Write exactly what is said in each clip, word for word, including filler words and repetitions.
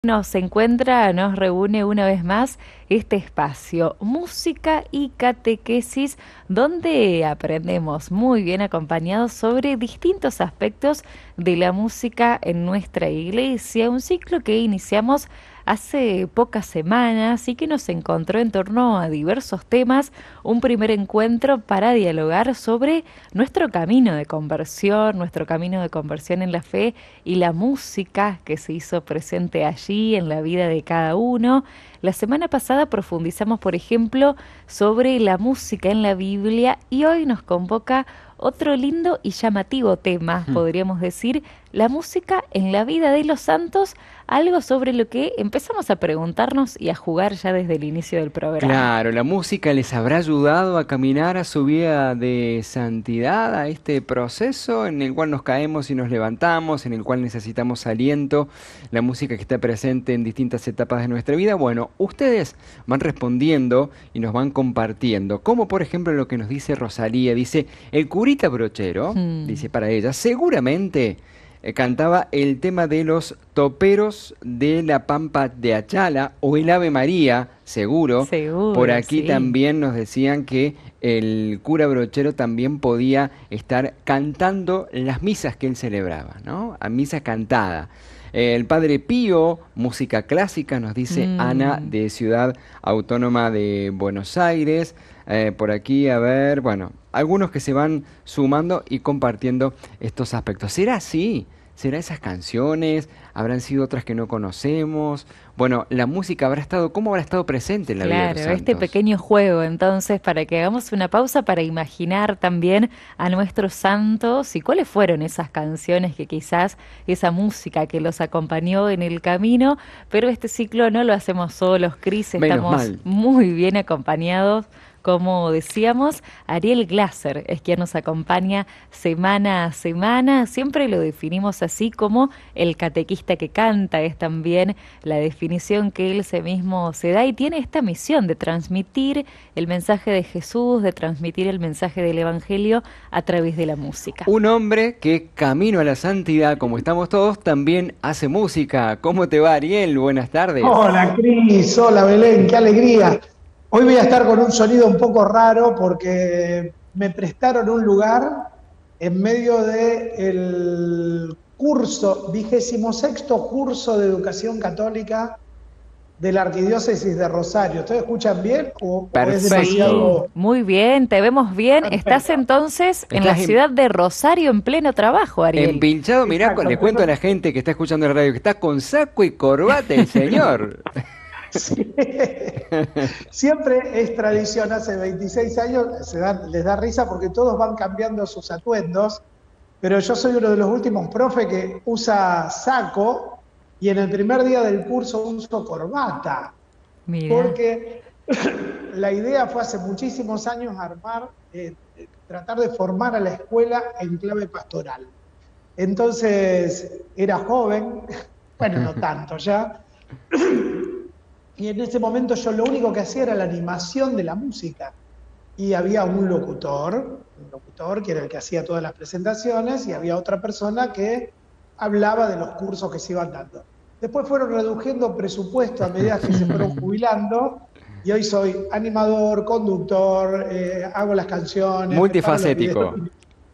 Nos encuentra, nos reúne una vez más este espacio, música y catequesis, donde aprendemos muy bien acompañados sobre distintos aspectos de la música en nuestra iglesia, un ciclo que iniciamos hace pocas semanas y que nos encontró en torno a diversos temas, un primer encuentro para dialogar sobre nuestro camino de conversión, nuestro camino de conversión en la fe y la música que se hizo presente allí en la vida de cada uno. La semana pasada profundizamos, por ejemplo, sobre la música en la Biblia y hoy nos convoca otro lindo y llamativo tema, Hmm. podríamos decir, la música en la vida de los santos, algo sobre lo que empezamos a preguntarnos y a jugar ya desde el inicio del programa. Claro, la música les habrá ayudado a caminar a su vida de santidad, a este proceso en el cual nos caemos y nos levantamos, en el cual necesitamos aliento, la música que está presente en distintas etapas de nuestra vida. Bueno, ustedes van respondiendo y nos van compartiendo, como por ejemplo lo que nos dice Rosalía, dice, el curita brochero, Hmm, dice para ella, seguramente eh, cantaba el tema de los toperos de la Pampa de Achala o el Ave María, seguro. Por seguro, aquí sí. también nos decían que el cura brochero también podía estar cantando las misas que él celebraba, ¿no? A misa cantada. Eh, El Padre Pío, música clásica, nos dice Ana Mm. de Ciudad Autónoma de Buenos Aires. Eh, por aquí, a ver, bueno, algunos que se van sumando y compartiendo estos aspectos. ¿Será así? ¿Será esas canciones? ¿Habrán sido otras que no conocemos? Bueno, la música habrá estado, ¿cómo habrá estado presente en la vida de los Claro, este santos? pequeño juego entonces para que hagamos una pausa para imaginar también a nuestros santos y cuáles fueron esas canciones que quizás esa música que los acompañó en el camino, pero este ciclo no lo hacemos solos, Cris, Menos estamos mal. muy bien acompañados. Como decíamos, Ariel Glasser es quien nos acompaña semana a semana. Siempre lo definimos así como el catequista que canta, es también la definición que él se mismo se da y tiene esta misión de transmitir el mensaje de Jesús, de transmitir el mensaje del Evangelio a través de la música. Un hombre que camino a la santidad, como estamos todos, también hace música. ¿Cómo te va, Ariel? Buenas tardes. Hola Cris, hola Belén, qué alegría. Hoy voy a estar con un sonido un poco raro porque me prestaron un lugar en medio del curso, vigésimo sexto curso de educación católica de la Arquidiócesis de Rosario. ¿Ustedes escuchan bien o, o es Sí, Perfecto. demasiado muy bien, te vemos bien. Estás perfecto? entonces en la Estás en- ciudad de Rosario en pleno trabajo, Ariel. empilchado, mirá, cu- Exacto. le cuento a la gente que está escuchando la radio que está con saco y corbata el señor. Sí. Siempre es tradición, hace veintiséis años, se dan- les da risa porque todos van cambiando sus atuendos, pero yo soy uno de los últimos profe que usa saco y en el primer día del curso uso corbata, Mira. porque la idea fue hace muchísimos años armar, eh, eh, tratar de formar a la escuela en clave pastoral. Entonces era joven, bueno, no tanto ya, y en ese momento yo lo único que hacía era la animación de la música. Y había un locutor, un locutor que era el que hacía todas las presentaciones, y había otra persona que hablaba de los cursos que se iban dando. Después fueron reduciendo presupuesto a medida que se fueron jubilando, y hoy soy animador, conductor, eh, hago las canciones, preparo los videos. Multifacético.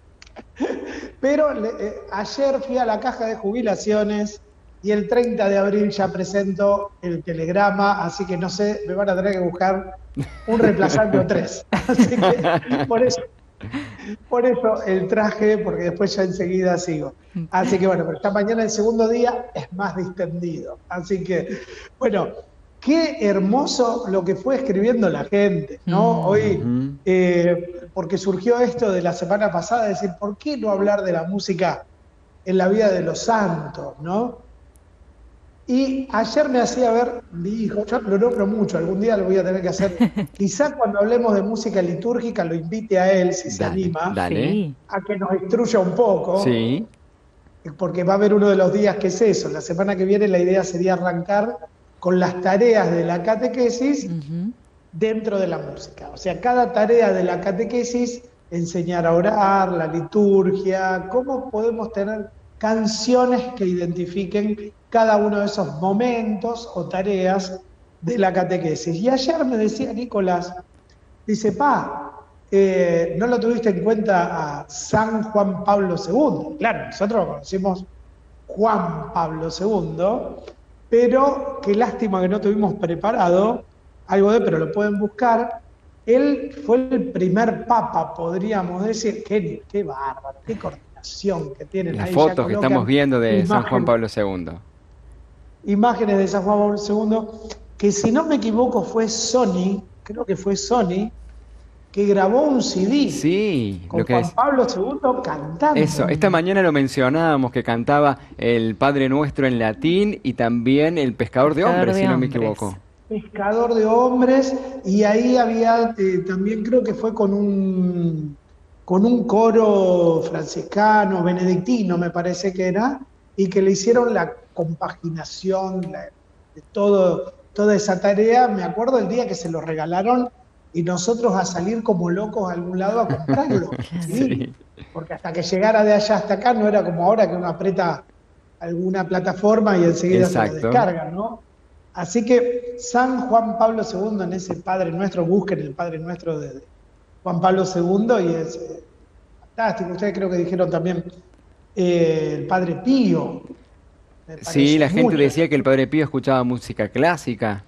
Pero le, eh, ayer fui a la caja de jubilaciones y el treinta de abril ya presento el telegrama, así que no sé, me van a tener que buscar un reemplazante o tres. Así que por eso, por eso el traje, porque después ya enseguida sigo. Así que bueno, pero esta mañana el segundo día es más distendido. Así que, bueno, qué hermoso lo que fue escribiendo la gente, ¿no? Mm. Hoy, Ujú. eh, porque surgió esto de la semana pasada, de decir, ¿por qué no hablar de la música en la vida de los santos, ¿no? Y ayer me hacía ver mi hijo, yo lo nombro mucho, algún día lo voy a tener que hacer. Quizá cuando hablemos de música litúrgica lo invite a él, si se Dale, anima, dale. Sí. a que nos instruya un poco, Sí. porque va a haber uno de los días que es eso. La semana que viene la idea sería arrancar con las tareas de la catequesis Ujú. dentro de la música. O sea, cada tarea de la catequesis, enseñar a orar, la liturgia, cómo podemos tener canciones que identifiquen cada uno de esos momentos o tareas de la catequesis. Y ayer me decía Nicolás, dice, pa, eh, no lo tuviste en cuenta a San Juan Pablo segundo. Claro, nosotros lo conocimos Juan Pablo segundo, pero qué lástima que no tuvimos preparado algo de, pero lo pueden buscar. Él fue el primer papa, podríamos decir. Qué, qué bárbaro, qué coordinación que tienen. Las Ahí fotos que estamos viendo de San Juan Pablo segundo. Imágenes de San Juan Pablo segundo, que si no me equivoco fue Sony, creo que fue Sony, que grabó un C D sí, con lo que Juan es... Pablo segundo cantando. Eso, esta mañana lo mencionábamos, que cantaba el Padre Nuestro en latín y también el Pescador de Pescador Hombres, de si no me hombres. equivoco. Pescador de Hombres, y ahí había, eh, también creo que fue con un, con un coro franciscano, benedictino me parece que era, y que le hicieron la compaginación la- de todo, toda esa tarea. Me acuerdo el día que se lo regalaron y nosotros a salir como locos a algún lado a comprarlo, ¿sí? Sí, Porque hasta que llegara de allá hasta acá no era como ahora que uno aprieta alguna plataforma y enseguida se lo exacto. descarga, ¿no? Así que San Juan Pablo segundo, en ese Padre Nuestro, busquen el Padre Nuestro de de Juan Pablo segundo y es eh, fantástico. Ustedes creo que dijeron también eh, el Padre Pío, me Sí, parece la gente mucho. decía que el Padre Pío escuchaba música clásica.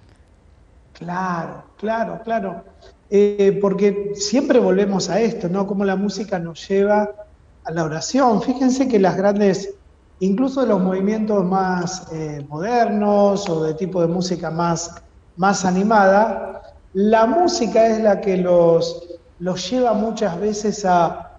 Claro, claro, claro. Eh, porque siempre volvemos a esto, ¿no? Cómo la música nos lleva a la oración. Fíjense que las grandes, incluso de los movimientos más eh, modernos o de tipo de música más, más animada, la música es la que los, los lleva muchas veces a,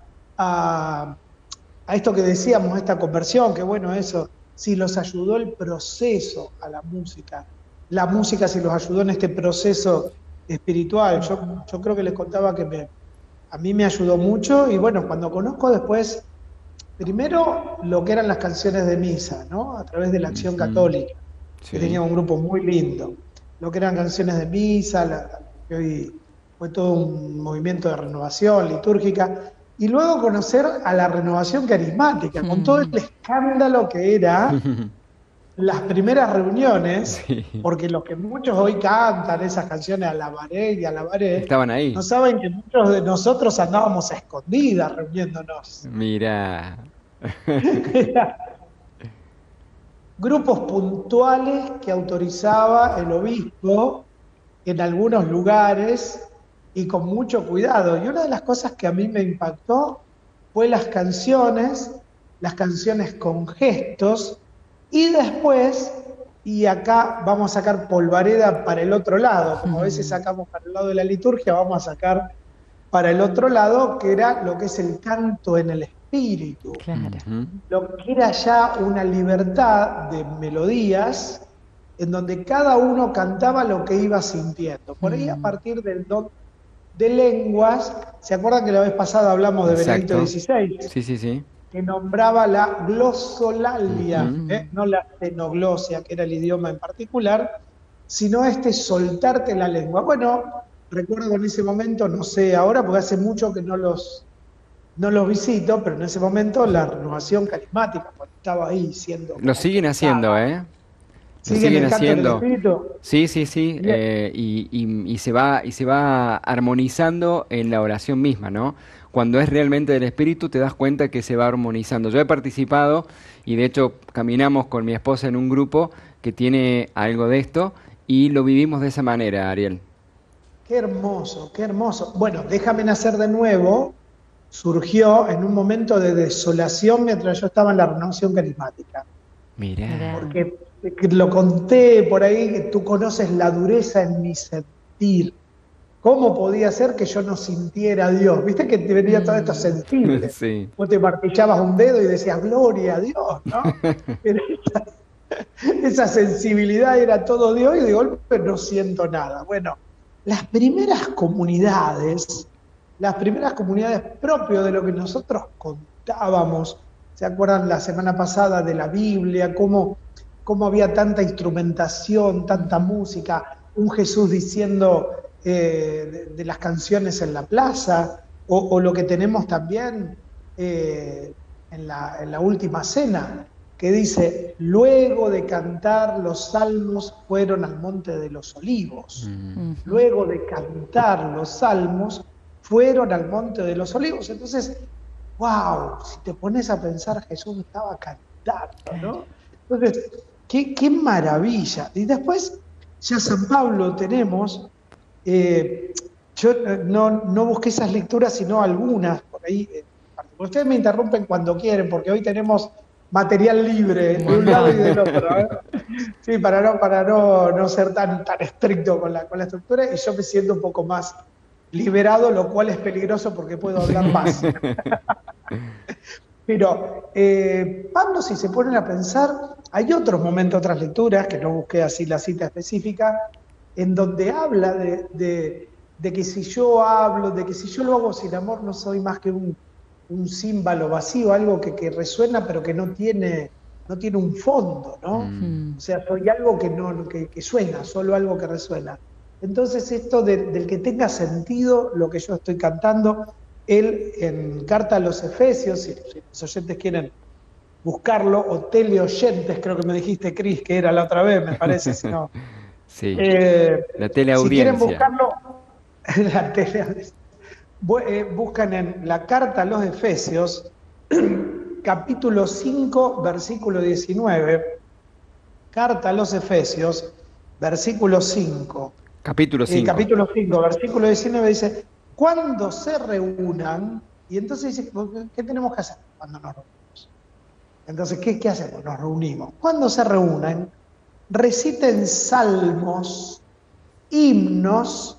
a, a esto que decíamos, esta conversión, que bueno, eso, si los ayudó el proceso a la música, la música si los ayudó en este proceso espiritual. Yo, yo creo que les contaba que me, a mí me ayudó mucho y bueno, cuando conozco después, primero lo que eran las canciones de misa, ¿no? A través de la Acción Ujú, Católica, que sí. tenía un grupo muy lindo. Lo que eran canciones de misa, la, que hoy fue todo un movimiento de renovación litúrgica. Y luego conocer a la renovación carismática, con todo el Mm. escándalo que era las primeras reuniones, Sí, porque los que muchos hoy cantan esas canciones alabaré y alabaré, estaban ahí. no saben que muchos de nosotros andábamos a escondidas reuniéndonos. Mira. Grupos puntuales que autorizaba el obispo en algunos lugares y con mucho cuidado. Y una de las cosas que a mí me impactó fue las canciones, las canciones con gestos, y después, y acá vamos a sacar polvareda para el otro lado, como a veces sacamos para el lado de la liturgia, vamos a sacar para el otro lado, que era lo que es el canto en el espíritu, Claro. Ujú. lo que era ya una libertad de melodías en donde cada uno cantaba lo que iba sintiendo. Por ahí a Mm. partir del don de lenguas, ¿se acuerdan que la vez pasada hablamos de Benedicto Exacto. dieciséis? Sí, sí, sí. Que nombraba la glosolalia, Ujú. ¿eh? No la xenoglosia, que era el idioma en particular, sino este soltarte la lengua. Bueno, recuerdo en ese momento, no sé ahora, porque hace mucho que no los, no los visito, pero en ese momento la renovación carismática, cuando estaba ahí siendo Lo siguen haciendo, bautizada. ¿eh? Lo ¿Siguen siguen el canto del haciendo. espíritu? Sí, sí, sí. Bien. eh, y, y- y se va, y se va armonizando en la oración misma, ¿no? Cuando es realmente del espíritu, te das cuenta que se va armonizando. Yo he participado y de hecho caminamos con mi esposa en un grupo que tiene algo de esto y lo vivimos de esa manera, Ariel. Qué hermoso, qué hermoso. Bueno, Déjame nacer de nuevo surgió en un momento de desolación mientras yo estaba en la renovación carismática. Mira. Mirá. Porque que lo conté por ahí, que tú conoces la dureza en mi sentir. ¿Cómo podía ser que yo no sintiera a Dios? Viste que te venía todo esto Mm. sensible. Sí. Vos te martillabas un dedo y decías, gloria a Dios, ¿no? Pero esa, esa sensibilidad era todo Dios y de golpe no siento nada. Bueno, las primeras comunidades, las primeras comunidades propio de lo que nosotros contábamos, ¿se acuerdan la semana pasada de la Biblia? Cómo, cómo había tanta instrumentación, tanta música, un Jesús diciendo eh, de, de las canciones en la plaza, o, o lo que tenemos también eh, en, la, en la última cena, que dice, luego de cantar los salmos fueron al monte de los olivos. Mm. Luego de cantar los salmos fueron al monte de los olivos. Entonces, wow, si te pones a pensar, Jesús estaba cantando, ¿no? Entonces, qué, qué maravilla. Y después, ya San Pablo tenemos, eh, yo no, no busqué esas lecturas, sino algunas, por ahí. Eh, ustedes me interrumpen cuando quieren, porque hoy tenemos material libre de un lado y del otro, ¿eh? Sí, para no, para no, no ser tan, tan estricto con la, con la estructura, y yo me siento un poco más liberado, lo cual es peligroso porque puedo hablar más. Pero eh, Pablo, si se ponen a pensar, hay otros momentos, otras lecturas, que no busqué así la cita específica, en donde habla de, de, de que si yo hablo, de que si yo lo hago sin amor, no soy más que un, un címbalo vacío, algo que, que resuena pero que no tiene, no tiene un fondo, ¿no? Mm. O sea, soy algo que, no, que, que suena, solo algo que resuena. Entonces esto de, del que tenga sentido lo que yo estoy cantando, él en Carta a los Efesios, si, si los oyentes quieren buscarlo, o teleoyentes, creo que me dijiste, Cris, que era la otra vez, me parece, si no. Sí, Eh, la si teleaudiencia. quieren buscarlo, la teleaudiencia. Buscan en la Carta a los Efesios, capítulo cinco, versículo diecinueve, Carta a los Efesios, versículo cinco. Capítulo Eh, cinco. capítulo cinco, versículo diecinueve dice, cuando se reúnan, y entonces dice, ¿qué tenemos que hacer cuando nos reunimos? Entonces, ¿qué, qué hacemos? Nos reunimos. Cuando se reúnan, reciten salmos, himnos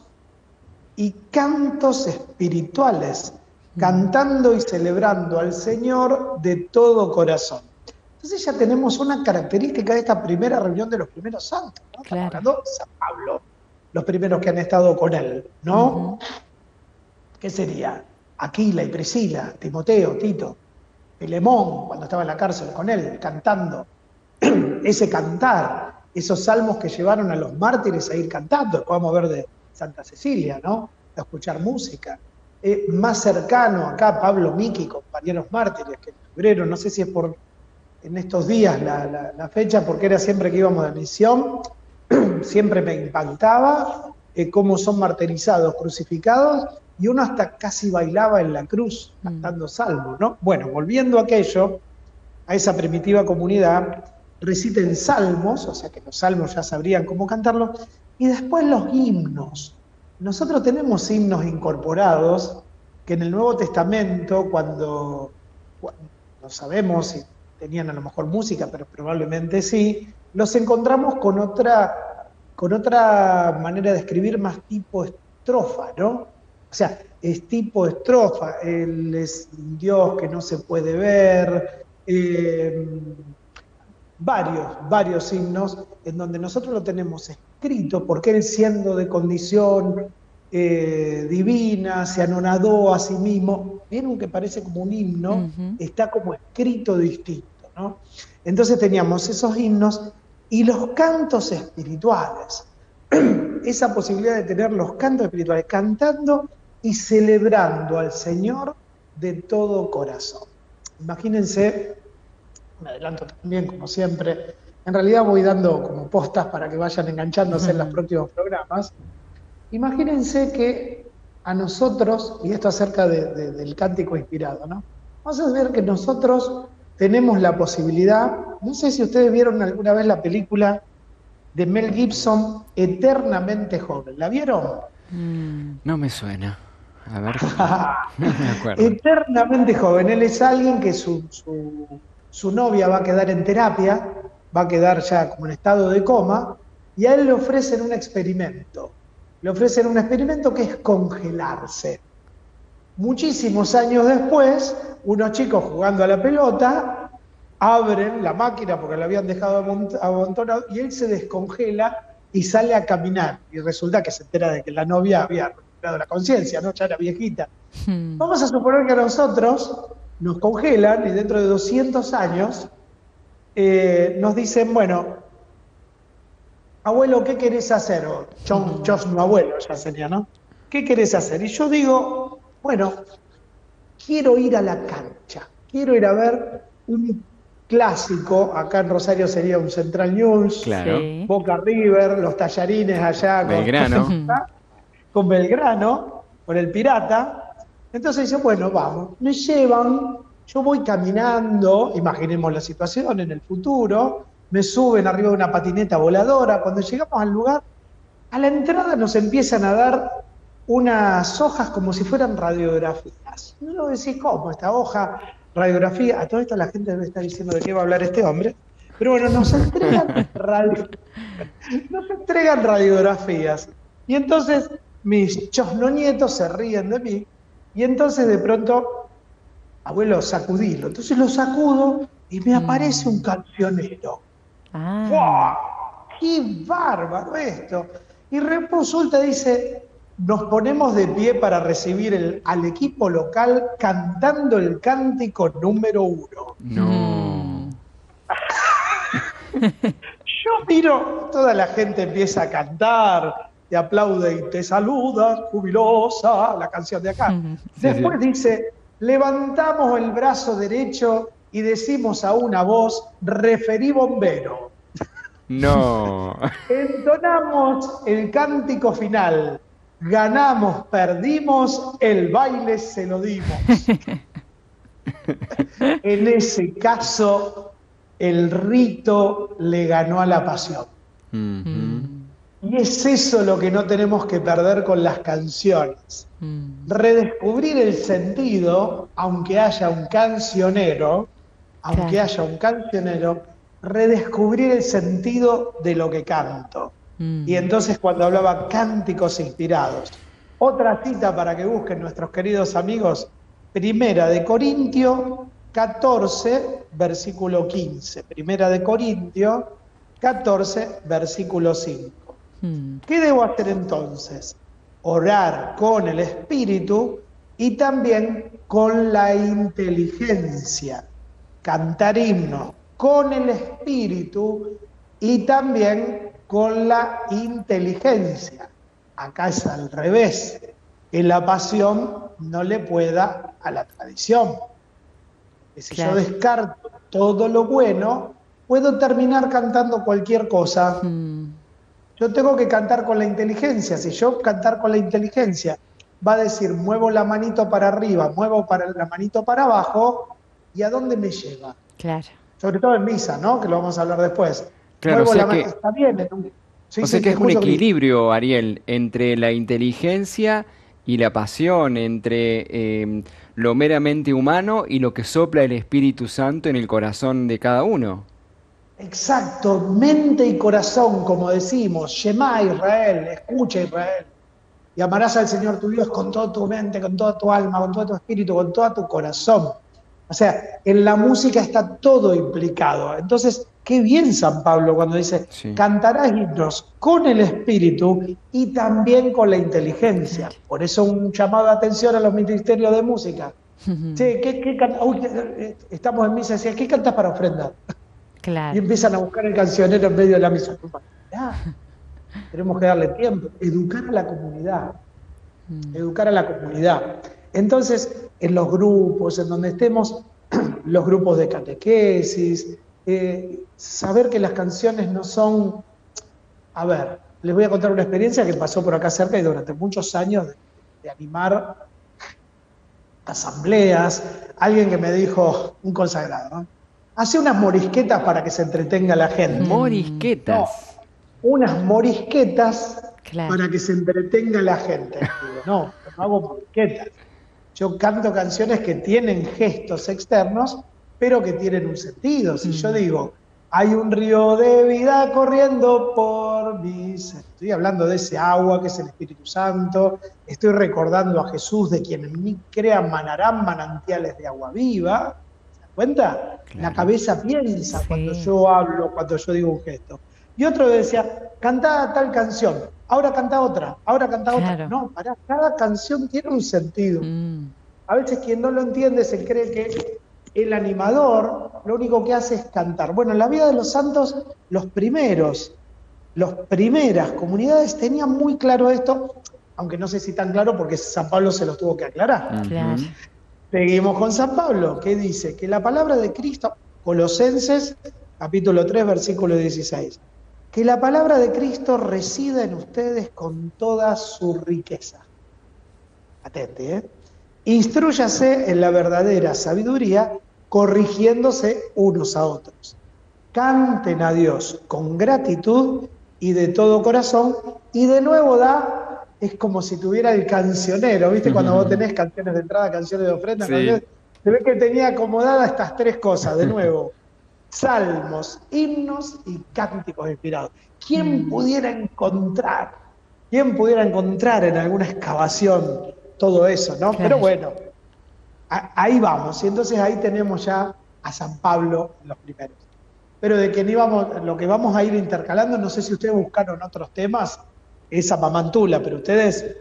y cantos espirituales, cantando y celebrando al Señor de todo corazón. Entonces ya tenemos una característica de esta primera reunión de los primeros santos, ¿no? Claro. Estamos hablando de San Pablo, los primeros que han estado con él, ¿no? Uh-huh. ¿Qué sería? Aquila y Priscila, Timoteo, Tito, Filemón, cuando estaba en la cárcel con él, cantando. Ese cantar, esos salmos que llevaron a los mártires a ir cantando, podemos ver de Santa Cecilia, ¿no? A escuchar música. Eh, más cercano acá, Pablo Miki, compañeros mártires, que en febrero, no sé si es por en estos días la, la, la fecha, porque era siempre que íbamos de misión, siempre me impactaba eh, cómo son martirizados, crucificados, y uno hasta casi bailaba en la cruz, cantando salmos, ¿no? Bueno, volviendo a aquello, a esa primitiva comunidad, reciten salmos, o sea que los salmos ya sabrían cómo cantarlos, y después los himnos. Nosotros tenemos himnos incorporados que en el Nuevo Testamento, cuando, cuando no sabemos si tenían a lo mejor música, pero probablemente sí, los encontramos con otra, con otra manera de escribir más tipo estrofa, ¿no? O sea, es tipo estrofa, Él es un Dios que no se puede ver, eh, varios, varios himnos en donde nosotros lo tenemos escrito, porque Él siendo de condición eh, divina, se anonadó a sí mismo, vieron que parece como un himno, uh-huh. Está como escrito distinto, ¿no? Entonces teníamos esos himnos y los cantos espirituales, esa posibilidad de tener los cantos espirituales, cantando y celebrando al Señor de todo corazón. Imagínense, me adelanto también como siempre, en realidad voy dando como postas para que vayan enganchándose en los próximos programas. Imagínense que a nosotros, y esto acerca de, de, del cántico inspirado, ¿no? Vamos a ver que nosotros tenemos la posibilidad, no sé si ustedes vieron alguna vez la película de Mel Gibson, Eternamente Joven, ¿la vieron? No me suena. A ver, no me acuerdo. Eternamente Joven, él es alguien que su, su, su novia va a quedar en terapia, va a quedar ya como en estado de coma, y a él le ofrecen un experimento. Le ofrecen un experimento que es congelarse. Muchísimos años después, unos chicos jugando a la pelota abren la máquina porque la habían dejado amontonado y él se descongela y sale a caminar. Y resulta que se entera de que la novia había recuperado la conciencia, ¿no? Ya era viejita. Hmm. Vamos a suponer que a nosotros nos congelan y dentro de doscientos años eh, nos dicen, bueno, abuelo, ¿qué querés hacer? O John, John, mi abuelo ya sería, ¿no? ¿Qué querés hacer? Y yo digo, bueno, quiero ir a la cancha, quiero ir a ver un clásico, acá en Rosario sería un Central News, Claro. Sí. Boca River, los tallarines allá con Belgrano. con Belgrano, con el Pirata. Entonces dice, bueno, vamos, me llevan, yo voy caminando, imaginemos la situación en el futuro, me suben arriba de una patineta voladora, cuando llegamos al lugar, a la entrada nos empiezan a dar unas hojas como si fueran radiografías. Y uno decís, ¿cómo? Esta hoja, radiografía, a todo esto la gente debe estar diciendo de qué va a hablar este hombre, pero bueno, nos entregan, radio... nos entregan radiografías. Y entonces mis chosnonietos se ríen de mí, y entonces de pronto, abuelo, sacudilo. Entonces lo sacudo y me aparece un cancionero. Ah, ¡Wow! ¡Qué bárbaro esto! Y resulta, dice, nos ponemos de pie para recibir el, al equipo local cantando el cántico número uno. No. Yo miro, toda la gente empieza a cantar, te aplaude y te saluda, jubilosa, la canción de acá. Después sí. dice, levantamos el brazo derecho y decimos a una voz, referí bombero. No. Entonamos el cántico final, ganamos, perdimos, el baile se lo dimos. En ese caso, el rito le ganó a la pasión. Ujú. Y es eso lo que no tenemos que perder con las canciones. mm, Redescubrir el sentido, aunque haya un cancionero, aunque Claro. haya un cancionero, redescubrir el sentido de lo que canto. mm. Y entonces cuando hablaba cánticos inspirados, otra cita para que busquen nuestros queridos amigos, Primera de Corintio catorce, versículo quince. Primera de Corintio catorce, versículo cinco. Mm, ¿Qué debo hacer entonces? Orar con el espíritu y también con la inteligencia. Cantar himnos con el espíritu y también con la inteligencia. Acá es al revés, que la pasión no le pueda a la tradición. Que si Claro. yo descarto todo lo bueno, puedo terminar cantando cualquier cosa. mm, Yo tengo que cantar con la inteligencia. Si yo cantar con la inteligencia va a decir, muevo la manito para arriba, muevo para la manito para abajo, ¿y a dónde me lleva? Claro. Sobre todo en misa, ¿no? Que lo vamos a hablar después. Claro, Muevo o sea la mano, que- está bien. en un- sí, O sea sí, que te es un escucho, Cris. equilibrio, Ariel, entre la inteligencia y la pasión, entre eh, lo meramente humano y lo que sopla el Espíritu Santo en el corazón de cada uno. Exacto, mente y corazón, como decimos, Shema Israel, escucha Israel. Y amarás al Señor tu Dios con toda tu mente, con toda tu alma, con todo tu espíritu, con todo tu corazón. O sea, en la música está todo implicado. Entonces, qué bien San Pablo cuando dice, Sí. cantarás himnos con el espíritu y también con la inteligencia. Por eso un llamado de atención a los ministerios de música. Che, ¿qué, qué can- Uy, eh, estamos en misa, decía, ¿qué cantas para ofrendar? Y Claro. empiezan a buscar el cancionero en medio de la misa. Ya, tenemos que darle tiempo, educar a la comunidad, Mm, educar a la comunidad. Entonces, en los grupos, en donde estemos, los grupos de catequesis, eh, saber que las canciones no son... A ver, les voy a contar una experiencia que pasó por acá cerca y durante muchos años de, de animar asambleas, alguien que me dijo, un consagrado, ¿no? Hace unas morisquetas para que se entretenga la gente. Morisquetas. Unas morisquetas Claro. para que se entretenga la gente. Digo, no, yo no hago morisquetas. Yo canto canciones que tienen gestos externos, pero que tienen un sentido. Si yo digo, hay un río de vida corriendo por mis... Estoy hablando de ese agua que es el Espíritu Santo, estoy recordando a Jesús, de quien en mí crean manarán manantiales de agua viva. ¿Se dan cuenta? Claro. La cabeza piensa Sí. cuando yo hablo, cuando yo digo un gesto. Y otro decía, cantá tal canción, ahora canta otra, ahora canta otra. Claro. No, pará, cada canción tiene un sentido. mm, A veces quien no lo entiende se cree que el animador lo único que hace es cantar. Bueno, en la vida de los santos, los primeros, las primeras comunidades tenían muy claro esto, aunque no sé si tan claro porque San Pablo se los tuvo que aclarar. Claro. Ujú. Seguimos con San Pablo, que dice que la palabra de Cristo, Colosenses, capítulo tres, versículo dieciséis. Que la palabra de Cristo resida en ustedes con toda su riqueza. Atente, ¿eh? Instrúyase en la verdadera sabiduría, corrigiéndose unos a otros. Canten a Dios con gratitud y de todo corazón, y de nuevo da, es como si tuviera el cancionero, ¿viste? Cuando vos tenés canciones de entrada, canciones de ofrenda, Sí. canciones, se ve que tenía acomodada estas tres cosas, de nuevo, salmos, himnos y cánticos inspirados. ¿Quién Mm. pudiera encontrar, quién pudiera encontrar en alguna excavación todo eso, ¿no? Claro. Pero bueno, a- ahí vamos, y entonces ahí tenemos ya a San Pablo en los primeros. Pero de que ni vamos, lo que vamos a ir intercalando, no sé si ustedes buscaron otros temas, es a Mamantula, pero ustedes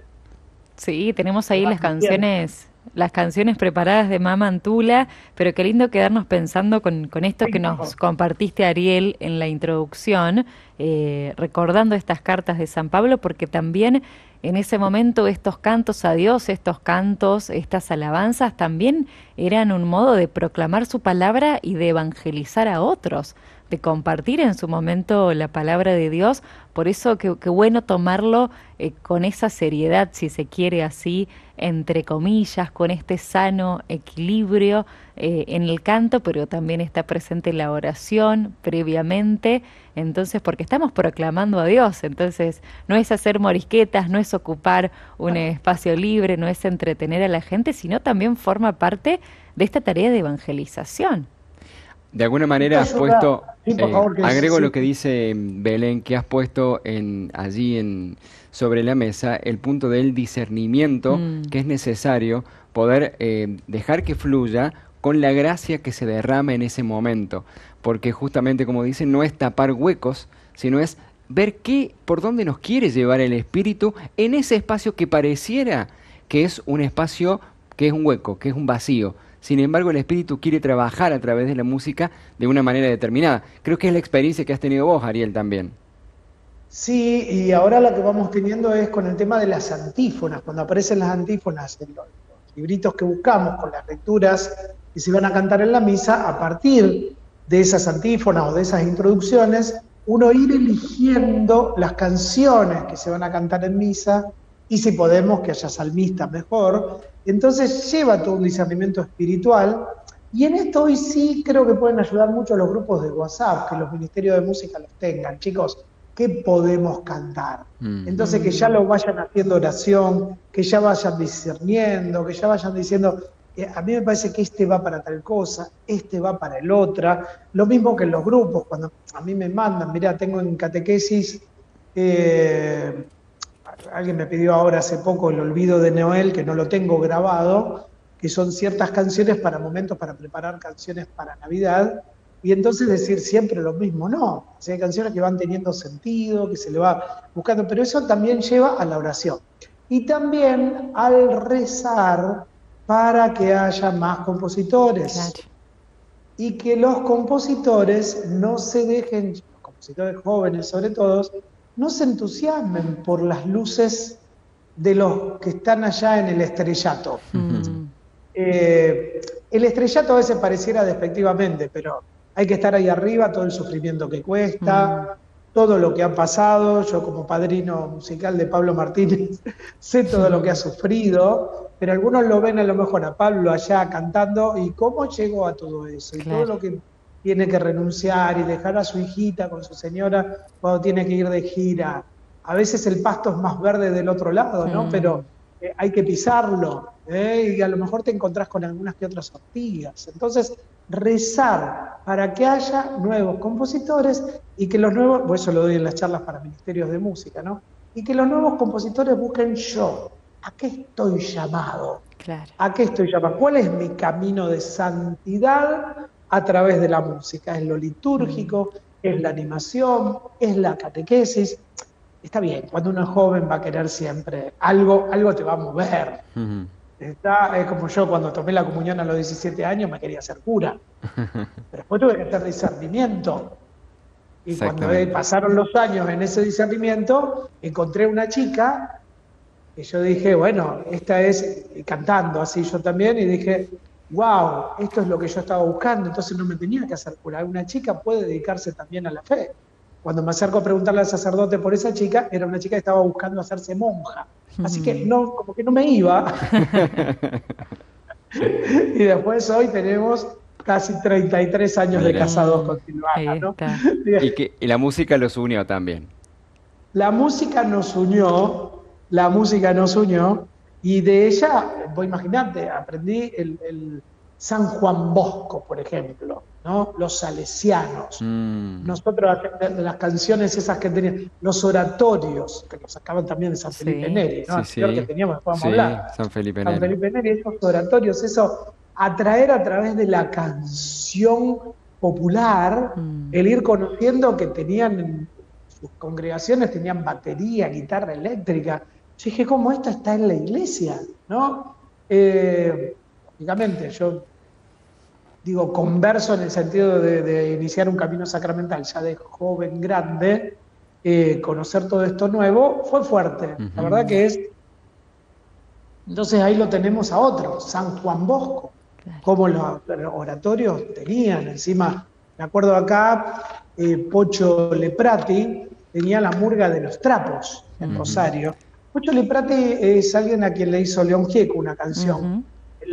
Sí, tenemos ahí van las diciendo. canciones, las canciones preparadas de Mama Antula, pero qué lindo quedarnos pensando con, con esto que nos compartiste, Ariel, en la introducción, eh, recordando estas cartas de San Pablo, porque también en ese momento estos cantos a Dios, estos cantos, estas alabanzas, también eran un modo de proclamar su palabra y de evangelizar a otros, de compartir en su momento la palabra de Dios. Por eso qué qué bueno tomarlo eh, con esa seriedad, si se quiere así, entre comillas, con este sano equilibrio eh, en el canto, pero también está presente la oración previamente. Entonces, porque estamos proclamando a Dios, entonces no es hacer morisquetas, no es ocupar un espacio libre, no es entretener a la gente, sino también forma parte de esta tarea de evangelización. De alguna manera has Esto ayuda- puesto, sí, por eh, favor, que agrego sí. lo que dice Belén, que has puesto en, allí en, sobre la mesa el punto del discernimiento, Mm. que es necesario poder eh, dejar que fluya con la gracia que se derrama en ese momento, porque justamente como dice, no es tapar huecos, sino es ver qué, por dónde nos quiere llevar el Espíritu en ese espacio que pareciera que es un espacio, que es un hueco, que es un vacío. Sin embargo, el Espíritu quiere trabajar a través de la música de una manera determinada. Creo que es la experiencia que has tenido vos, Ariel, también. Sí, y ahora lo que vamos teniendo es con el tema de las antífonas, cuando aparecen las antífonas en los, los libritos que buscamos con las lecturas que se van a cantar en la misa, a partir de esas antífonas o de esas introducciones, uno ir eligiendo las canciones que se van a cantar en misa, y si podemos que haya salmistas mejor. Entonces lleva todo un discernimiento espiritual, y en esto hoy sí creo que pueden ayudar mucho los grupos de WhatsApp, que los ministerios de música los tengan. Chicos, ¿qué podemos cantar? Mm. Entonces que ya lo vayan haciendo oración, que ya vayan discerniendo, que ya vayan diciendo, eh, a mí me parece que este va para tal cosa, este va para el otra. Lo mismo que en los grupos, cuando a mí me mandan, mirá, tengo en catequesis, eh, alguien me pidió ahora hace poco el Olvido de Noel, que no lo tengo grabado, que son ciertas canciones para momentos, para preparar canciones para Navidad, y entonces decir siempre lo mismo, no. O sea, hay canciones que van teniendo sentido, que se le va buscando, pero eso también lleva a la oración. Y también al rezar para que haya más compositores. Claro. Y que los compositores no se dejen, los compositores jóvenes sobre todo, no se entusiasmen por las luces de los que están allá en el estrellato. Mm. Eh, el estrellato a veces pareciera despectivamente, pero hay que estar ahí arriba, todo el sufrimiento que cuesta, todo lo que ha pasado. Yo como padrino musical de Pablo Martínez sé todo lo que ha sufrido, pero algunos lo ven a lo mejor a Pablo allá cantando, y cómo llegó a todo eso, y Claro. todo lo que tiene que renunciar y dejar a su hijita con su señora cuando tiene que ir de gira. A veces el pasto es más verde del otro lado, ¿no? Mm. Pero eh, hay que pisarlo, ¿eh? Y a lo mejor te encontrás con algunas que otras ortigas. Entonces, rezar para que haya nuevos compositores, y que los nuevos, pues eso lo doy en las charlas para ministerios de música, ¿no? Y que los nuevos compositores busquen yo, ¿a qué estoy llamado? Claro. ¿A qué estoy llamado? ¿Cuál es mi camino de santidad a través de la música? ¿Es lo litúrgico? ¿Es la animación? ¿Es la catequesis? Está bien, cuando uno es joven va a querer siempre, algo, algo te va a mover. Ujú. Está, es como yo cuando tomé la comunión a los diecisiete años me quería hacer cura, pero después tuve que hacer discernimiento. Y cuando eh, Exactamente. pasaron los años en ese discernimiento, encontré una chica que yo dije, bueno, esta es, y cantando así yo también, y dije, wow, esto es lo que yo estaba buscando, entonces no me tenía que hacer cura. Una chica puede dedicarse también a la fe. Cuando me acerco a preguntarle al sacerdote por esa chica, era una chica que estaba buscando hacerse monja. Así que no, como que no me iba. Y después hoy tenemos casi treinta y tres años de Mira. casados con Silvana, Ahí ¿no? está. Y que y la música los unió también. La música nos unió, la música nos unió, y de ella, vos imaginate, aprendí el, el San Juan Bosco, por ejemplo, ¿no? Los salesianos. Mm. Nosotros, las, las canciones esas que tenían, los oratorios, que los sacaban también de San Sí. Felipe Neri, ¿no? Sí, Anterior sí. que teníamos, después vamos Sí, a hablar. San Felipe San Neri. Felipe Neri, esos oratorios, eso, atraer a través de la canción popular, Mm. el ir conociendo que tenían, en sus congregaciones tenían batería, guitarra eléctrica. Yo dije, ¿cómo esto está en la iglesia? ¿No? Eh, lógicamente, yo digo, converso en el sentido de, de iniciar un camino sacramental, ya de joven, grande, eh, conocer todo esto nuevo, fue fuerte. La Ujú. verdad que es. Entonces ahí lo tenemos a otro, San Juan Bosco, Claro. como los oratorios tenían. Encima, me acuerdo acá, eh, Pocho Leprati tenía la murga de los trapos en Ujú. Rosario. Pocho Leprati es alguien a quien le hizo León Gieco una canción. Ujú.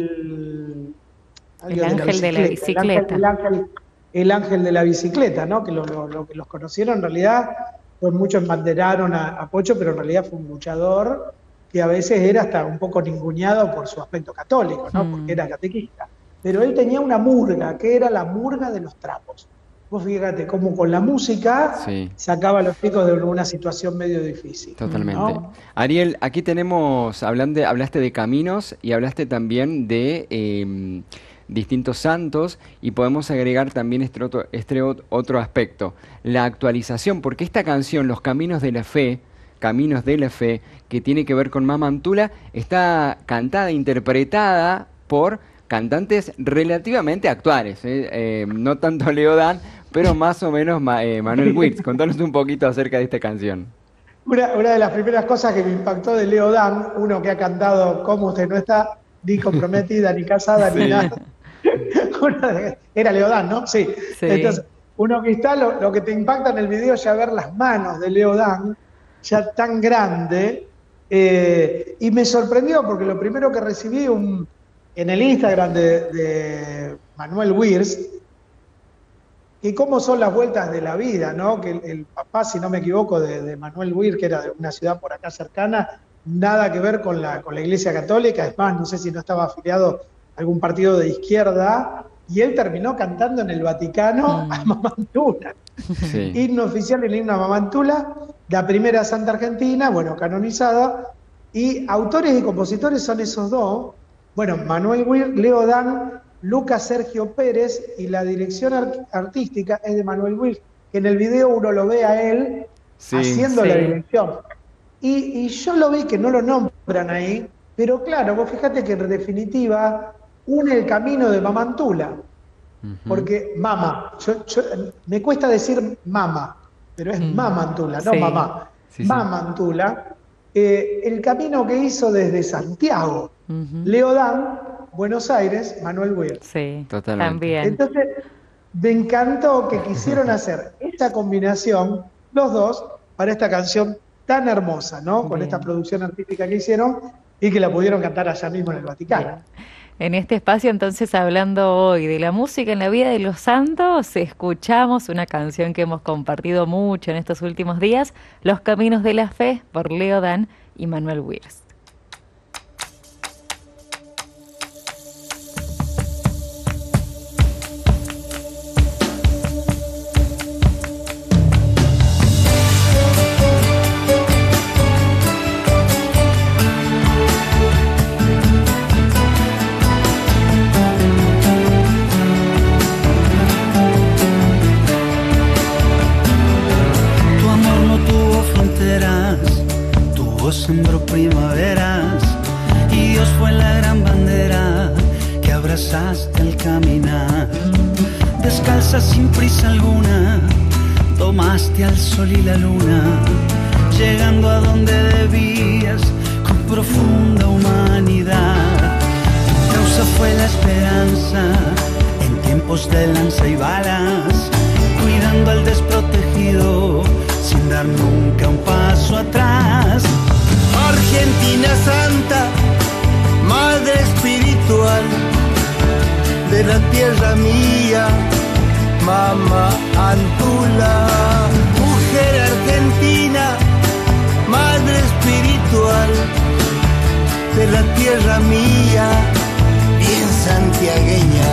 El, El ángel de la bicicleta. El ángel, el ángel, el ángel de la bicicleta, ¿no? Que lo, lo- lo que los conocieron en realidad, pues muchos embanderaron a, a Pocho, pero en realidad fue un luchador que a veces era hasta un poco ninguneado por su aspecto católico, ¿no? Mm. Porque era catequista. Pero él tenía una murga, que era la murga de los trapos. Vos fíjate cómo con la música Sí. sacaba a los chicos de una situación medio difícil. Totalmente. ¿no? Ariel, aquí tenemos, hablando, hablaste de caminos y hablaste también de eh, distintos santos y podemos agregar también este otro, este ot- otro aspecto, la actualización, porque esta canción, Los Caminos de la Fe, Caminos de la Fe, que tiene que ver con Mamantula, está cantada, interpretada por cantantes relativamente actuales, ¿eh? Eh, no tanto Leodán, pero más o menos Ma- eh, Manuel Wirtz. Contanos un poquito acerca de esta canción. Una, una de las primeras cosas que me impactó de Leo Dan, uno que ha cantado Como usted no está, ni comprometida, ni casada, Sí. ni nada. Una de- Era Leo Dan, ¿no? Sí. Sí. Entonces, uno que está, lo, lo que te impacta en el video es ya ver las manos de Leo Dan, ya tan grande, eh, y me sorprendió porque lo primero que recibí un, en el Instagram de, de Manuel Wirtz, y cómo son las vueltas de la vida, ¿no? Que el, el papá, si no me equivoco, de, de Manuel Wirtz, que era de una ciudad por acá cercana, nada que ver con la, con la Iglesia Católica, es más, no sé si no estaba afiliado a algún partido de izquierda, y él terminó cantando en el Vaticano Mm. a Mamantula. Sí. Himno oficial, el himno a Mamantula, la primera santa argentina, bueno, canonizada, y autores y compositores son esos dos, bueno, Manuel Wirtz, Leo Dan, Lucas Sergio Pérez, y la dirección ar- artística es de Manuel Wirtz, que en el video uno lo ve a él Sí. haciendo Sí. la dirección. Y, y yo lo vi que no lo nombran ahí, pero claro, vos fíjate que en definitiva une el camino de Mamantula, Ujú. porque mama, yo, yo- me cuesta decir mama, pero es Mm. Mamantula, no Sí. mamá. Sí, sí. Mamantula, eh, el camino que hizo desde Santiago, Ujú. Leodán, Buenos Aires, Manuel Wirtz. Sí, Totalmente. también. Entonces, me encantó que quisieron hacer esta combinación, los dos, para esta canción tan hermosa, ¿no? Con Bien. esta producción artística que hicieron y que la pudieron cantar allá mismo en el Vaticano. Bien. En este espacio, entonces, hablando hoy de la música en la vida de los santos, escuchamos una canción que hemos compartido mucho en estos últimos días, Los Caminos de la Fe, por Leo Dan y Manuel Wirtz. Tu amor no tuvo fronteras, tu voz sembró primaveras y Dios fue la gran bandera que abrazaste al caminar. Descalza sin prisa alguna, tomaste al sol y la luna, llegando a donde debías con profunda humanidad. Tu causa fue la esperanza en tiempos de lanza y balas, cuidando al desprotegido sin dar nunca un paso atrás. Argentina Santa, madre espiritual de la tierra mía, Mama Antula. Mujer argentina, madre espiritual de la tierra mía, bien santiagueña.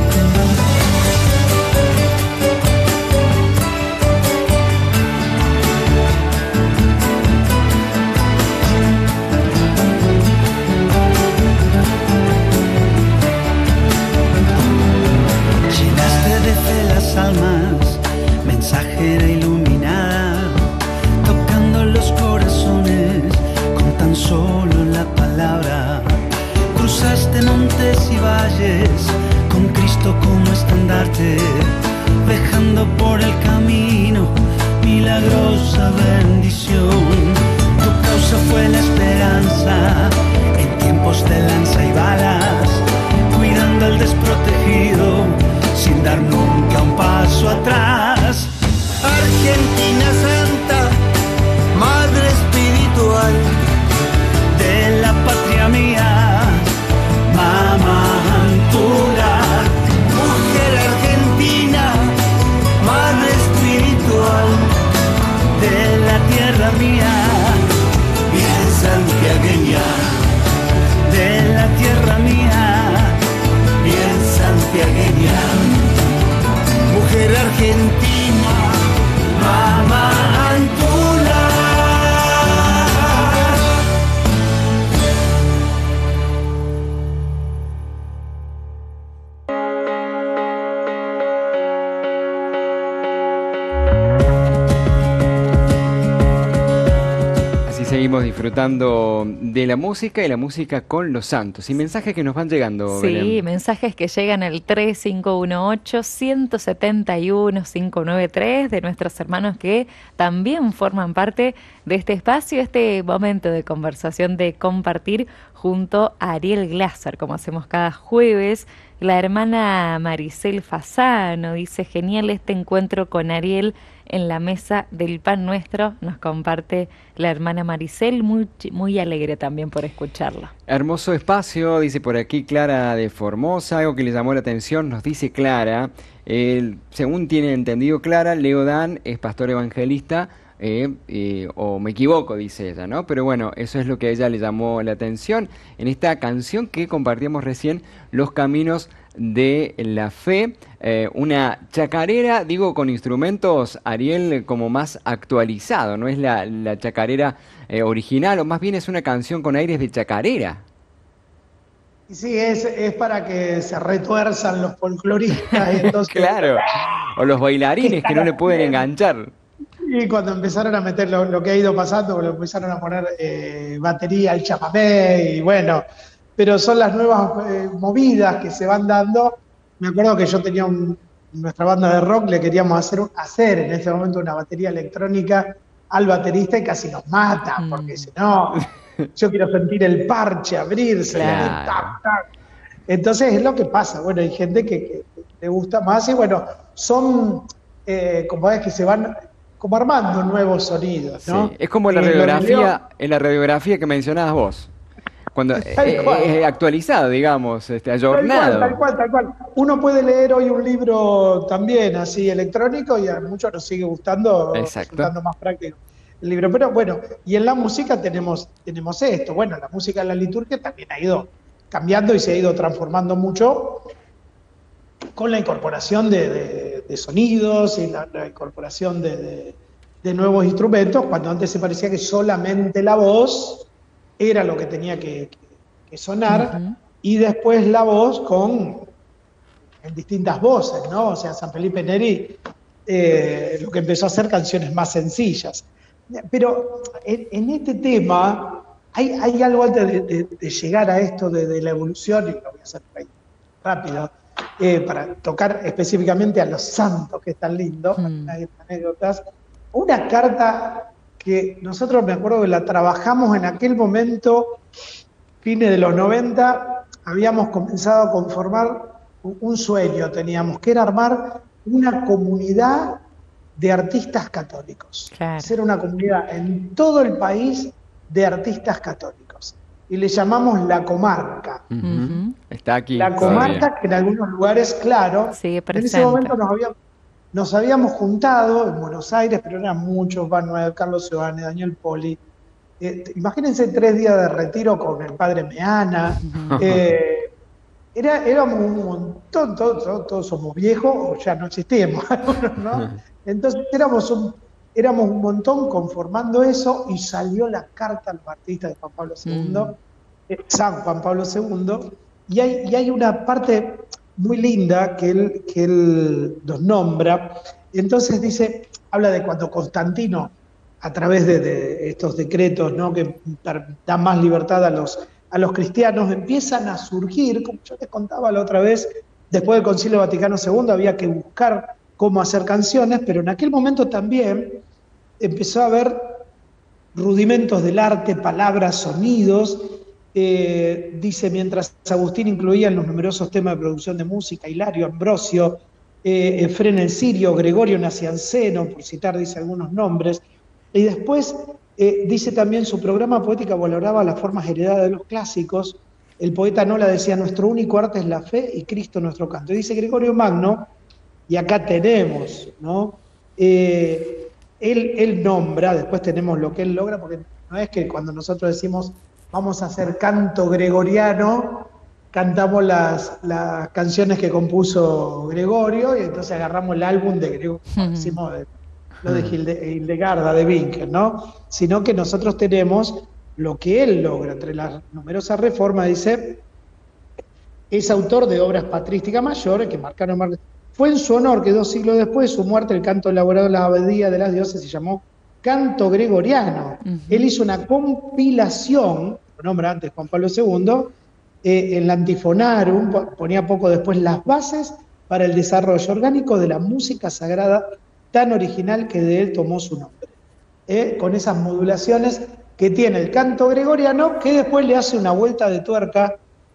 De fe las almas, mensajera iluminada, tocando los corazones con tan solo la palabra. Cruzaste montes y valles con Cristo como estandarte, dejando por el camino milagrosa bendición. Tu causa fue la esperanza en tiempos de lanza y balas, cuidando al desprotegido sin dar nunca un paso atrás. Argentina Santa, madre espiritual de la patria mía, Mama Antula. Mujer argentina, madre espiritual de la tierra mía, bien santiagueña. De la tierra mía, bien santiagueña. Mujer argentina, Mama Antula. Seguimos disfrutando de la música y la música con los santos. Y mensajes que nos van llegando, Sí, Belén. mensajes que llegan al tres cinco uno ocho, uno siete uno, cinco nueve tres de nuestros hermanos que también forman parte de este espacio, este momento de conversación, de compartir junto a Ariel Glasser, como hacemos cada jueves. La hermana Maricel Fasano dice: genial este encuentro con Ariel en la mesa del pan nuestro. Nos comparte la hermana Maricel, muy, muy alegre también por escucharla. Hermoso espacio, dice por aquí Clara de Formosa. Algo que le llamó la atención, nos dice Clara, eh, según tiene entendido Clara, Leo Dan es pastor evangelista, eh, eh, o me equivoco, dice ella, ¿no? Pero bueno, eso es lo que a ella le llamó la atención en esta canción que compartíamos recién, Los Caminos de la Fe, eh, una chacarera, digo, con instrumentos, Ariel, como más actualizado, no es la, la chacarera eh, original, o más bien es una canción con aires de chacarera. Y sí, es, es para que se retuerzan los folcloristas. Y entonces, claro, o los bailarines que no le pueden enganchar. Y cuando empezaron a meter lo, lo que ha ido pasando, lo empezaron a poner eh, batería, el chamamé, y bueno, pero son las nuevas eh, movidas que se van dando. Me acuerdo que yo tenía un, nuestra banda de rock, le queríamos hacer, hacer en ese momento una batería electrónica al baterista y casi nos mata, Mm. porque si no, yo quiero sentir el parche abrirse, Claro. tac, tac. Entonces es lo que pasa. Bueno, hay gente que, que le gusta más y bueno, son eh, como es que se van como armando nuevos sonidos, ¿no? Sí, es como la Eh, lo de radiografía, León- en la radiografía que mencionabas vos. Cuando eh, Tal cual. eh, actualizado, digamos, este, Tal cual, ayornado. tal cual, tal cual. Uno puede leer hoy un libro también así electrónico y a muchos nos sigue gustando, Exacto. resultando más práctico el libro. Pero bueno, y en la música tenemos, tenemos esto. Bueno, la música de la liturgia también ha ido cambiando y se ha ido transformando mucho con la incorporación de, de- de sonidos y la, la incorporación de, de- de nuevos instrumentos, cuando antes se parecía que solamente la voz era lo que tenía que, que- que sonar, Ujú. y después la voz con en distintas voces, ¿no? O sea, San Felipe Neri eh, lo que empezó a hacer canciones más sencillas. Pero en, en este tema hay, hay algo antes de, de- de llegar a esto de, de la evolución, y lo voy a hacer ahí rápido, eh, para tocar específicamente a los santos, que es tan lindo, Mm. hay anécdotas. Una carta que nosotros, me acuerdo que la trabajamos en aquel momento, fines de los noventa, habíamos comenzado a conformar un sueño, teníamos, que era armar una comunidad de artistas católicos. Claro. Ser una comunidad en todo el país de artistas católicos. Y le llamamos La Comarca. Ujú. Ujú. Está aquí La todavía. Comarca, que en algunos lugares, claro, Sigue en ese presente. momento nos habíamos, nos habíamos juntado en Buenos Aires, pero eran muchos, Manuel, Carlos Giovanni, Daniel Poli. Eh, imagínense tres días de retiro con el padre Meana. Eh, era, éramos un montón, todos, todos, todos somos viejos, o ya no existimos, ¿no? Entonces éramos un, éramos un montón conformando eso, y salió la carta al artista de Juan Pablo segundo, Mm. eh, San Juan Pablo segundo, y hay, y hay una parte muy linda que él, que él nos nombra. Entonces dice, habla de cuando Constantino, a través de, de estos decretos, ¿no?, que dan más libertad a los, a los cristianos, empiezan a surgir, como yo les contaba la otra vez, después del Concilio Vaticano segundo había que buscar cómo hacer canciones, pero en aquel momento también empezó a haber rudimentos del arte, palabras, sonidos. Eh, dice, mientras Agustín incluía en los numerosos temas de producción de música, Hilario, Ambrosio, eh, Efrén el Sirio, Gregorio Nacianceno, por citar, dice, algunos nombres. Y después eh, dice también, su programa poética valoraba las formas heredadas de los clásicos. El poeta Nola decía, nuestro único arte es la fe y Cristo nuestro canto. Y dice Gregorio Magno, y acá tenemos, ¿no? Eh, él, él nombra, después tenemos lo que él logra, porque no es que cuando nosotros decimos vamos a hacer canto gregoriano, cantamos las, las canciones que compuso Gregorio, y entonces agarramos el álbum de Gregorio, decimos de, lo de Hilde, Hildegarda de Winkel, ¿no? Sino que nosotros tenemos lo que él logra, entre las numerosas reformas, dice, es autor de obras patrísticas mayores que marcaron mar... Fue en su honor que dos siglos después de su muerte el canto elaborado en la abadía de las dioses se llamó Canto Gregoriano. Uh-huh. Él hizo una compilación, lo nombra antes Juan Pablo segundo, eh, en la Antifonarum, ponía poco después las bases para el desarrollo orgánico de la música sagrada tan original que de él tomó su nombre. Eh, con esas modulaciones que tiene el canto gregoriano, que después le hace una vuelta de tuerca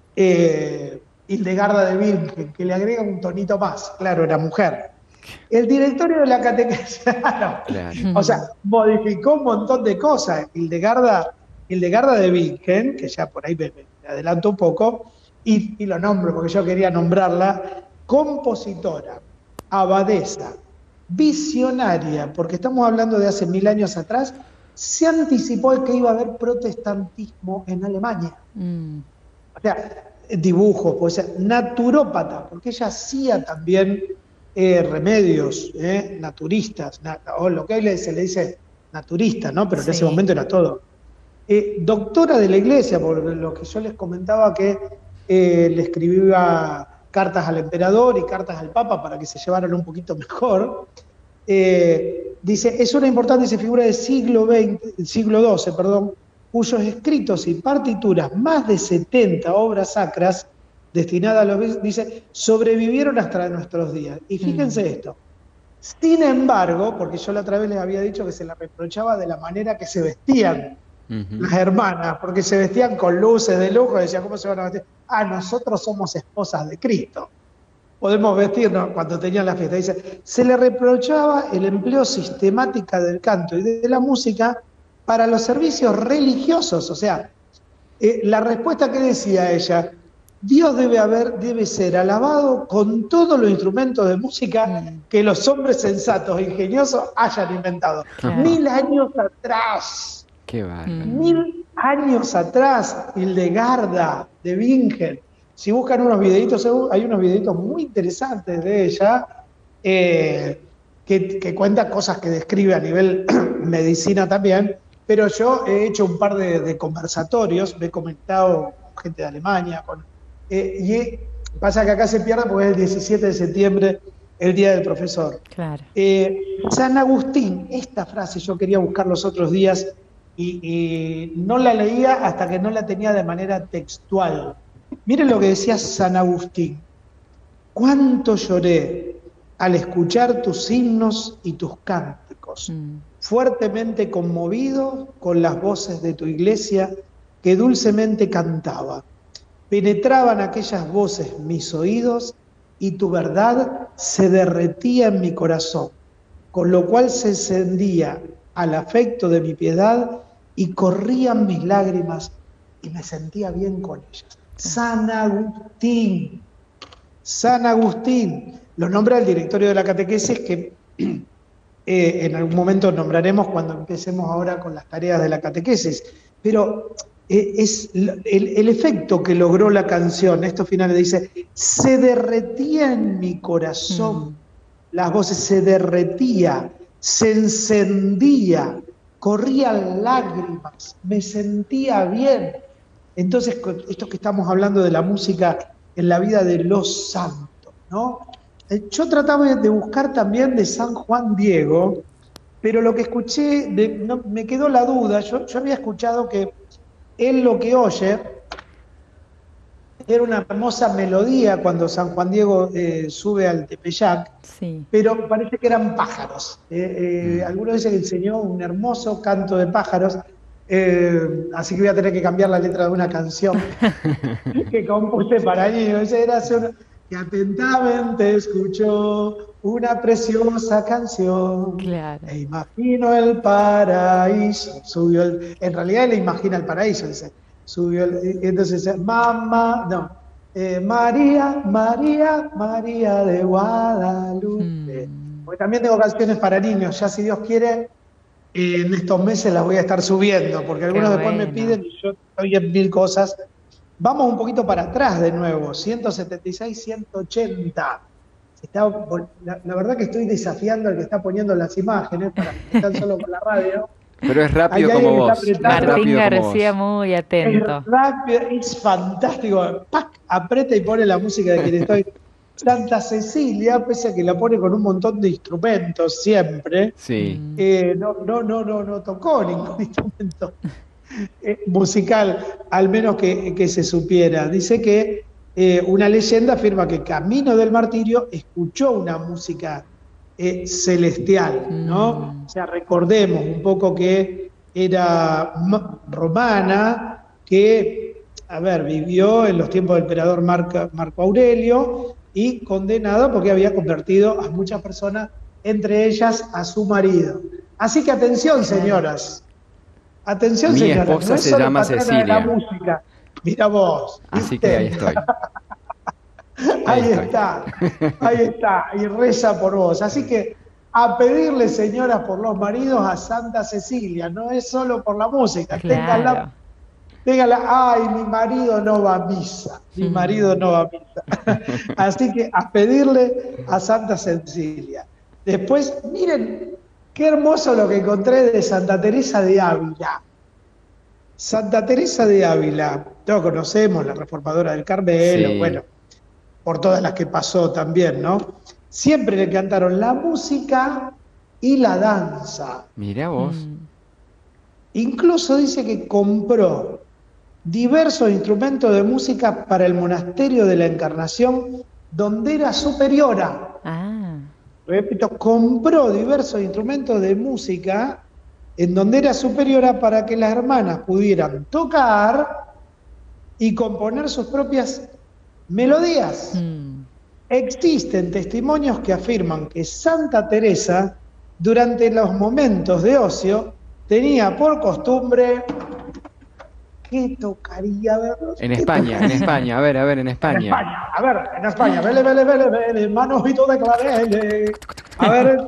eh, Hildegarda de Bingen, que le agrega un tonito más, claro, era mujer. El directorio de la catequesis, claro, o sea, modificó un montón de cosas. Hildegarda, Hildegarda de Bingen, que ya por ahí me, me adelanto un poco, y, y lo nombro porque yo quería nombrarla, compositora, abadesa, visionaria, porque estamos hablando de hace mil años atrás, se anticipó el que iba a haber protestantismo en Alemania. Mm. O sea, dibujos, pues, naturópata, porque ella hacía también eh, remedios eh, naturistas, nat o lo que hoy se le dice naturista, ¿no? Pero sí, en ese momento era todo. Eh, doctora de la Iglesia, por lo que yo les comentaba que eh, le escribía cartas al emperador y cartas al Papa para que se llevaran un poquito mejor. Eh, dice, es una importante figura del siglo veinte, siglo doce, perdón, cuyos escritos y partituras, más de setenta obras sacras destinadas a los, dice, sobrevivieron hasta nuestros días. Y fíjense mm. esto. Sin embargo, porque yo la otra vez les había dicho que se la reprochaba de la manera que se vestían uh-huh. las hermanas, porque se vestían con luces de lujo, y decían, ¿cómo se van a vestir? Ah, nosotros somos esposas de Cristo. Podemos vestirnos cuando tenían la fiesta. Dice, se le reprochaba el empleo sistemático del canto y de la música para los servicios religiosos. O sea, eh, la respuesta que decía ella, Dios debe, haber, debe ser alabado con todos los instrumentos de música que los hombres sensatos e ingeniosos hayan inventado. Claro. Mil años atrás. Qué bárbaro. Mil años atrás, Hildegarda de Bingen. Si buscan unos videitos, hay unos videitos muy interesantes de ella, eh, que, que cuenta cosas que describe a nivel medicina también, pero yo he hecho un par de, de conversatorios, me he comentado con gente de Alemania, con, eh, y he, pasa que acá se pierde porque es el diecisiete de septiembre, el Día del Profesor. Claro. Eh, San Agustín, esta frase yo quería buscar los otros días y, y no la leía hasta que no la tenía de manera textual. Miren lo que decía San Agustín. Cuánto lloré al escuchar tus himnos y tus cánticos, mm. fuertemente conmovido con las voces de tu iglesia que dulcemente cantaba. penetraban aquellas voces mis oídos y tu verdad se derretía en mi corazón, con lo cual se encendía al afecto de mi piedad y corrían mis lágrimas y me sentía bien con ellas. San Agustín, San Agustín, lo nombra el directorio de la catequesis que eh, en algún momento nombraremos cuando empecemos ahora con las tareas de la catequesis, pero eh, es el, el efecto que logró la canción, estos finales dice, se derretía en mi corazón, mm. las voces se derretía, se encendía, corrían lágrimas, me sentía bien. Entonces, esto que estamos hablando de la música en la vida de los santos, ¿no? Yo trataba de buscar también de San Juan Diego, pero lo que escuché, de, no, me quedó la duda, yo, yo había escuchado que él lo que oye era una hermosa melodía cuando San Juan Diego eh, sube al Tepeyac, sí. Pero parece que eran pájaros. Eh, eh, algunos dicen que enseñó un hermoso canto de pájaros, eh, así que voy a tener que cambiar la letra de una canción que compuse para ellos. Era una, que atentamente escuchó una preciosa canción. Claro. E imagino el paraíso. Subió el, en realidad él imagina el paraíso, dice. Subió el, entonces dice, mamá, no, eh, María, María, María de Guadalupe. Mm. Porque también tengo canciones para niños, ya si Dios quiere, eh, en estos meses las voy a estar subiendo, porque algunos Qué después bueno. me piden y yo estoy en mil cosas. Vamos un poquito para atrás de nuevo, ciento setenta y seis, ciento ochenta. Está, la, la verdad que estoy desafiando al que está poniendo las imágenes, para que están solo con la radio. Pero es rápido como vos. Martín García muy atento. Es rápido, es fantástico. ¡Pac! Aprieta y pone la música de quien estoy. Santa Cecilia, pese a que la pone con un montón de instrumentos siempre, sí. eh, no, no, no, no, no tocó ningún instrumento eh, musical, al menos que, que se supiera. Dice que eh, una leyenda afirma que Camino del Martirio escuchó una música Eh, celestial, ¿no? Mm. O sea, recordemos un poco que era romana, que, a ver, vivió en los tiempos del emperador Marco, Marco Aurelio y condenado porque había convertido a muchas personas, entre ellas a su marido. Así que atención, señoras. Atención, Mi señoras. esposa no es se solo llama patrona Cecilia. de la música. Mira vos. Así ¿viste? que ahí estoy. Ahí, ahí está, ahí está, y reza por vos. Así que a pedirle, señoras, por los maridos a Santa Cecilia, no es solo por la música, claro. ténganla, ténganla, ay, mi marido no va a misa, mi marido no va a misa. Así que a pedirle a Santa Cecilia. Después, miren, qué hermoso lo que encontré de Santa Teresa de Ávila. Santa Teresa de Ávila, todos conocemos, la reformadora del Carmelo, sí. Bueno, por todas las que pasó también, ¿no? Siempre le cantaron la música y la danza. Mirá vos. Mm. Incluso dice que compró diversos instrumentos de música para el monasterio de la Encarnación, donde era superiora. Ah. Repito, compró diversos instrumentos de música en donde era superiora para que las hermanas pudieran tocar y componer sus propias melodías. Mm. Existen testimonios que afirman que Santa Teresa, durante los momentos de ocio, tenía por costumbre... ¿Qué tocaría? En España, en España, a ver, a ver, en España. En España, a ver, en España. Vele, vele, vele, vele, manojito de claveles. A ver,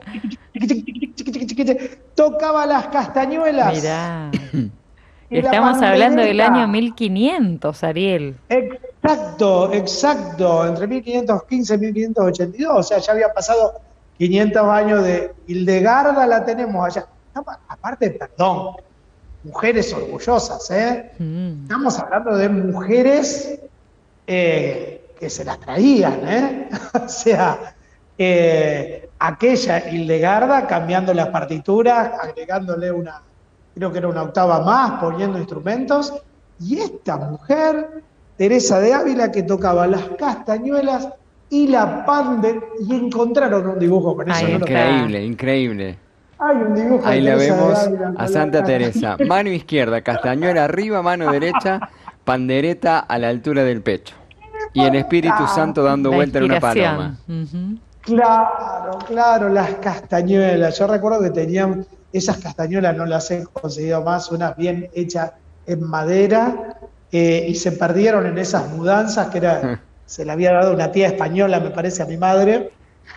tocaba las castañuelas. Mirá. Estamos hablando del año mil quinientos, Ariel. Exacto, exacto, entre mil quinientos quince y mil quinientos ochenta y dos, o sea, ya había pasado quinientos años de Hildegarda, la tenemos allá. No, aparte, perdón, mujeres orgullosas, ¿eh? Mm. Estamos hablando de mujeres eh, que se las traían, ¿eh? O sea, eh, aquella Hildegarda cambiando las partituras, agregándole una... creo que era una octava más, poniendo instrumentos, y esta mujer, Teresa de Ávila, que tocaba las castañuelas y la pande, y encontraron un dibujo con eso. Ay, ¿no? Increíble, increíble. Hay un dibujo. Ahí de la Teresa vemos de Ávila, a Santa Teresa, mano izquierda, castañuela arriba, mano derecha, pandereta a la altura del pecho. Y el Espíritu Santo dando La vuelta en una inspiración. paloma. Ujú. Claro, claro, las castañuelas. Yo recuerdo que tenían esas castañuelas, no las he conseguido más, unas bien hechas en madera, eh, y se perdieron en esas mudanzas que era, se le había dado una tía española, me parece, a mi madre.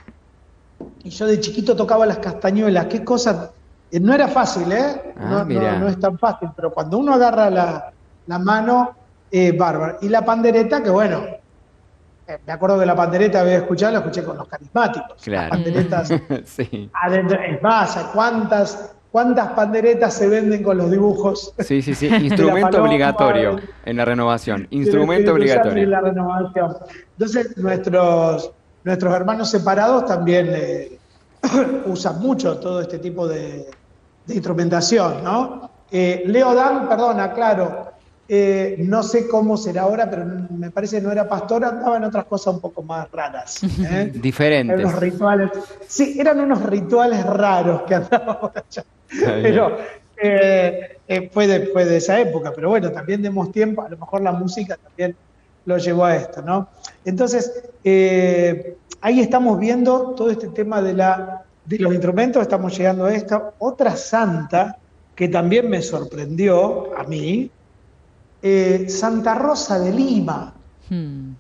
Y yo de chiquito tocaba las castañuelas. Qué cosa, eh, no era fácil, ¿eh? Ah, No, mirá. no, no es tan fácil, pero cuando uno agarra la, la mano, eh, bárbaro. Y la pandereta, que bueno, eh, me acuerdo que la pandereta había escuchado, la escuché con los carismáticos. Claro. Las panderetas Sí, adentro. Es más, ¿cuántas, cuántas panderetas se venden con los dibujos? sí, sí, sí. de la Instrumento paloma, obligatorio del- en la renovación. del Instrumento Espíritu Santo y obligatorio. la renovación. Entonces, nuestros, nuestros hermanos separados también eh, usan mucho todo este tipo de, de instrumentación, ¿no? Eh, Leo Dan, perdona, claro, eh, no sé cómo será ahora, pero me parece que no era pastor, andaba en otras cosas un poco más raras. ¿eh? Eran Diferentes. unos rituales, sí, eran unos rituales raros que andaban por allá. Está bien. Pero eh, eh, fue, de, fue de esa época, pero bueno, también demos tiempo, a lo mejor la música también lo llevó a esto, ¿no? Entonces, eh, ahí estamos viendo todo este tema de, la, de los instrumentos, estamos llegando a esta. Otra santa que también me sorprendió a mí, eh, Santa Rosa de Lima. Hmm.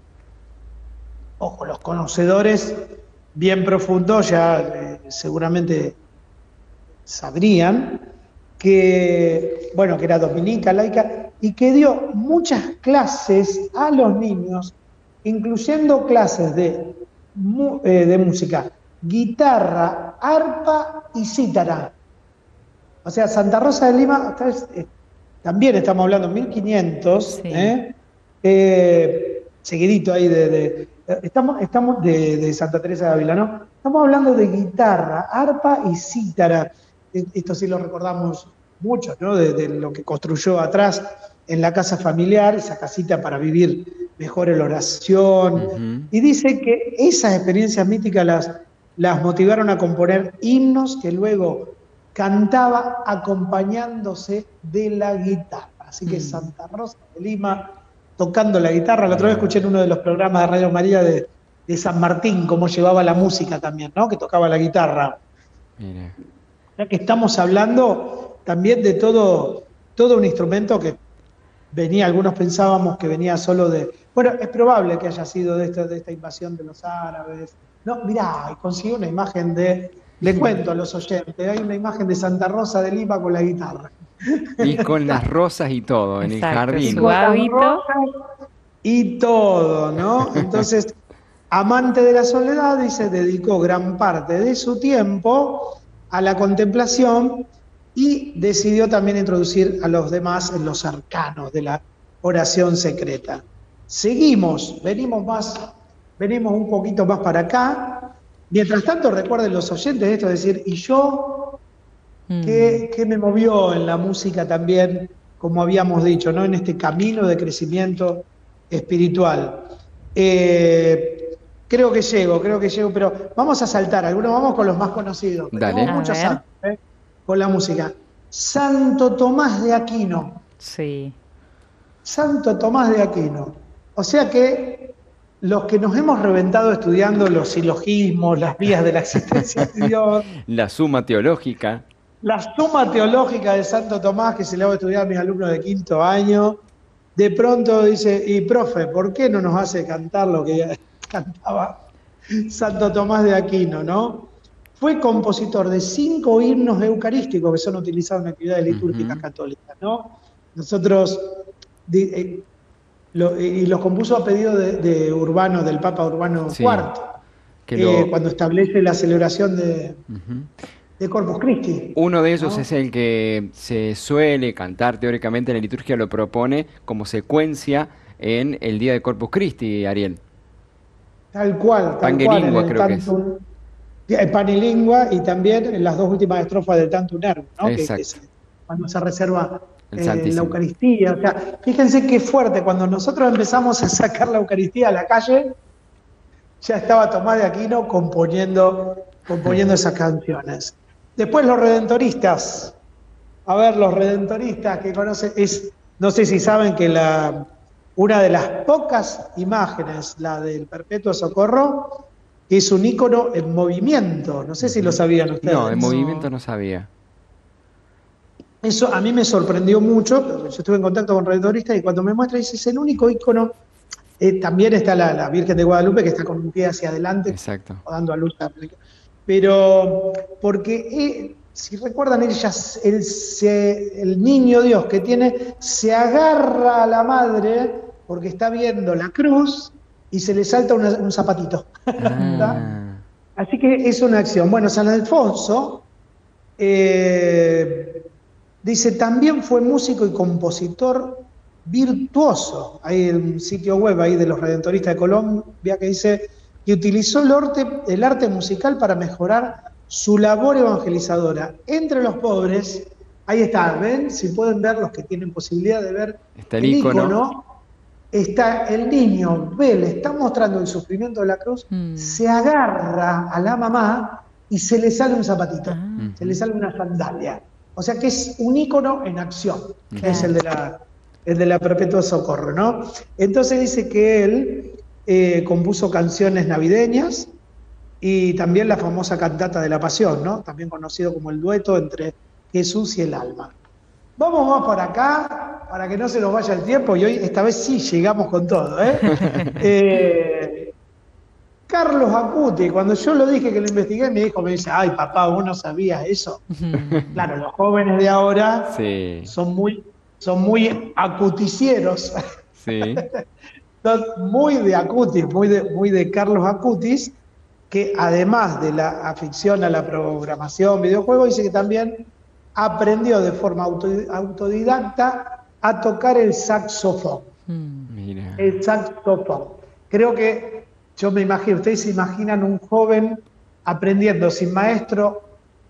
Ojo, los conocedores bien profundos ya eh, seguramente sabrían que, bueno, que era dominica, laica, y que dio muchas clases a los niños, incluyendo clases de, mu- eh, de música, guitarra, arpa y cítara. O sea, Santa Rosa de Lima, ustedes, eh, también estamos hablando de mil quinientos, Sí. ¿eh? Eh, seguidito ahí de, de- estamos, estamos de, de Santa Teresa de Ávila, ¿no? Estamos hablando de guitarra, arpa y cítara. E- Esto sí lo recordamos mucho, ¿no? De, de lo que construyó atrás en la casa familiar, esa casita para vivir mejor en la oración. Ujú. Y dice que esas experiencias místicas las, las motivaron a componer himnos que luego cantaba acompañándose de la guitarra. Así que Mm. Santa Rosa de Lima tocando la guitarra. La otra vez escuché en uno de los programas de Radio María de, de San Martín cómo llevaba la música también, ¿no? Que tocaba la guitarra. Mira. Ya que estamos hablando también de todo, todo un instrumento que venía, algunos pensábamos que venía solo de... Bueno, es probable que haya sido de esta, de esta invasión de los árabes. No, mirá, conseguí una imagen de... Le cuento a los oyentes, hay una imagen de Santa Rosa de Lima con la guitarra. Y con las rosas y todo, en el Exacto, jardín. su Con las hábito. rosas y todo, ¿no? Entonces, amante de la soledad, dice, dedicó gran parte de su tiempo a la contemplación y decidió también introducir a los demás en los arcanos de la oración secreta. Seguimos, venimos más, venimos un poquito más para acá. Mientras tanto, recuerden los oyentes esto, es decir, y yo, Hmm. ¿qué, qué me movió en la música también, como habíamos dicho, ¿no? En este camino de crecimiento espiritual? Eh, creo que llego, creo que llego, pero vamos a saltar, algunos vamos con los más conocidos. Dale. Tenemos A muchos ver. santos, ¿eh? Con la música. Santo Tomás de Aquino. Sí. Santo Tomás de Aquino. O sea que los que nos hemos reventado estudiando los silogismos, las vías de la existencia de Dios, La suma teológica. la suma teológica de Santo Tomás, que se le hago estudiar a mis alumnos de quinto año, de pronto dice, y profe, ¿por qué no nos hace cantar lo que cantaba Santo Tomás de Aquino, no? Fue compositor de cinco himnos eucarísticos que son utilizados en actividades litúrgicas Ujú. católicas, ¿no? Nosotros, di- eh, lo- y los compuso a pedido de, de Urbano, del Papa Urbano Sí, cuarto, que eh, lo- cuando establece la celebración de, Ujú. de Corpus Christi. Uno de ellos ¿no? es el que se suele cantar teóricamente en la liturgia, lo propone como secuencia en el día de Corpus Christi, Ariel. Tal cual, tal Pangelingua, cual, en el creo que es. Tantum, el Panilingua y también en las dos últimas estrofas del Tantum Ergo, ¿no? Que- que Exacto. se- cuando se reserva El eh, Santísimo. la Eucaristía. O sea, fíjense qué fuerte, cuando nosotros empezamos a sacar la Eucaristía a la calle, ya estaba Tomás de Aquino componiendo, componiendo esas canciones. Después los redentoristas. A ver, los redentoristas que conocen, es, no sé si saben que la, una de las pocas imágenes, la del Perpetuo Socorro, que es un ícono en movimiento. No sé si lo sabían ustedes. No, en movimiento no sabía. Eso a mí me sorprendió mucho. Yo estuve en contacto con redactoristas y cuando me muestra, dice, es el único ícono. Eh, también está la, la Virgen de Guadalupe, que está con un pie hacia adelante, Exacto. dando a luz. Pero, porque, eh, si recuerdan, ella, el, se, el niño Dios que tiene, se agarra a la madre porque está viendo la cruz y se le salta una, un zapatito. Ah. Así que es una acción. Bueno, San Alfonso, eh, dice, también fue músico y compositor virtuoso. Hay un sitio web ahí de los Redentoristas de Colombia que dice que utilizó el arte, el arte musical para mejorar su labor evangelizadora entre los pobres. Ahí está, ¿ven? Si pueden ver, los que tienen posibilidad de ver está el, el ícono. ícono, está el niño, ve, le está mostrando el sufrimiento de la cruz, mm. se agarra a la mamá y se le sale un zapatito, ah. se le sale una sandalia. O sea que es un ícono en acción, que claro. es el de la... el de la Perpetua Socorro, ¿no? Entonces dice que él eh, compuso canciones navideñas y también la famosa cantata de la Pasión, ¿no? También conocido como el dueto entre Jesús y el alma. Vamos más por acá, para que no se nos vaya el tiempo, y hoy esta vez sí llegamos con todo, ¿eh? eh Carlos Acuti, cuando yo lo dije que lo investigué, mi hijo me dice, ay papá, vos no sabías eso. Claro, los jóvenes de ahora sí. son muy... son muy acuticieros, sí. son muy de Acutis, muy de, muy de Carlos Acutis, que además de la afición a la programación, videojuegos, dice que también aprendió de forma autodidacta a tocar el saxofón. Mira. El saxofón. Creo que, yo me imagino, ustedes se imaginan un joven aprendiendo sin maestro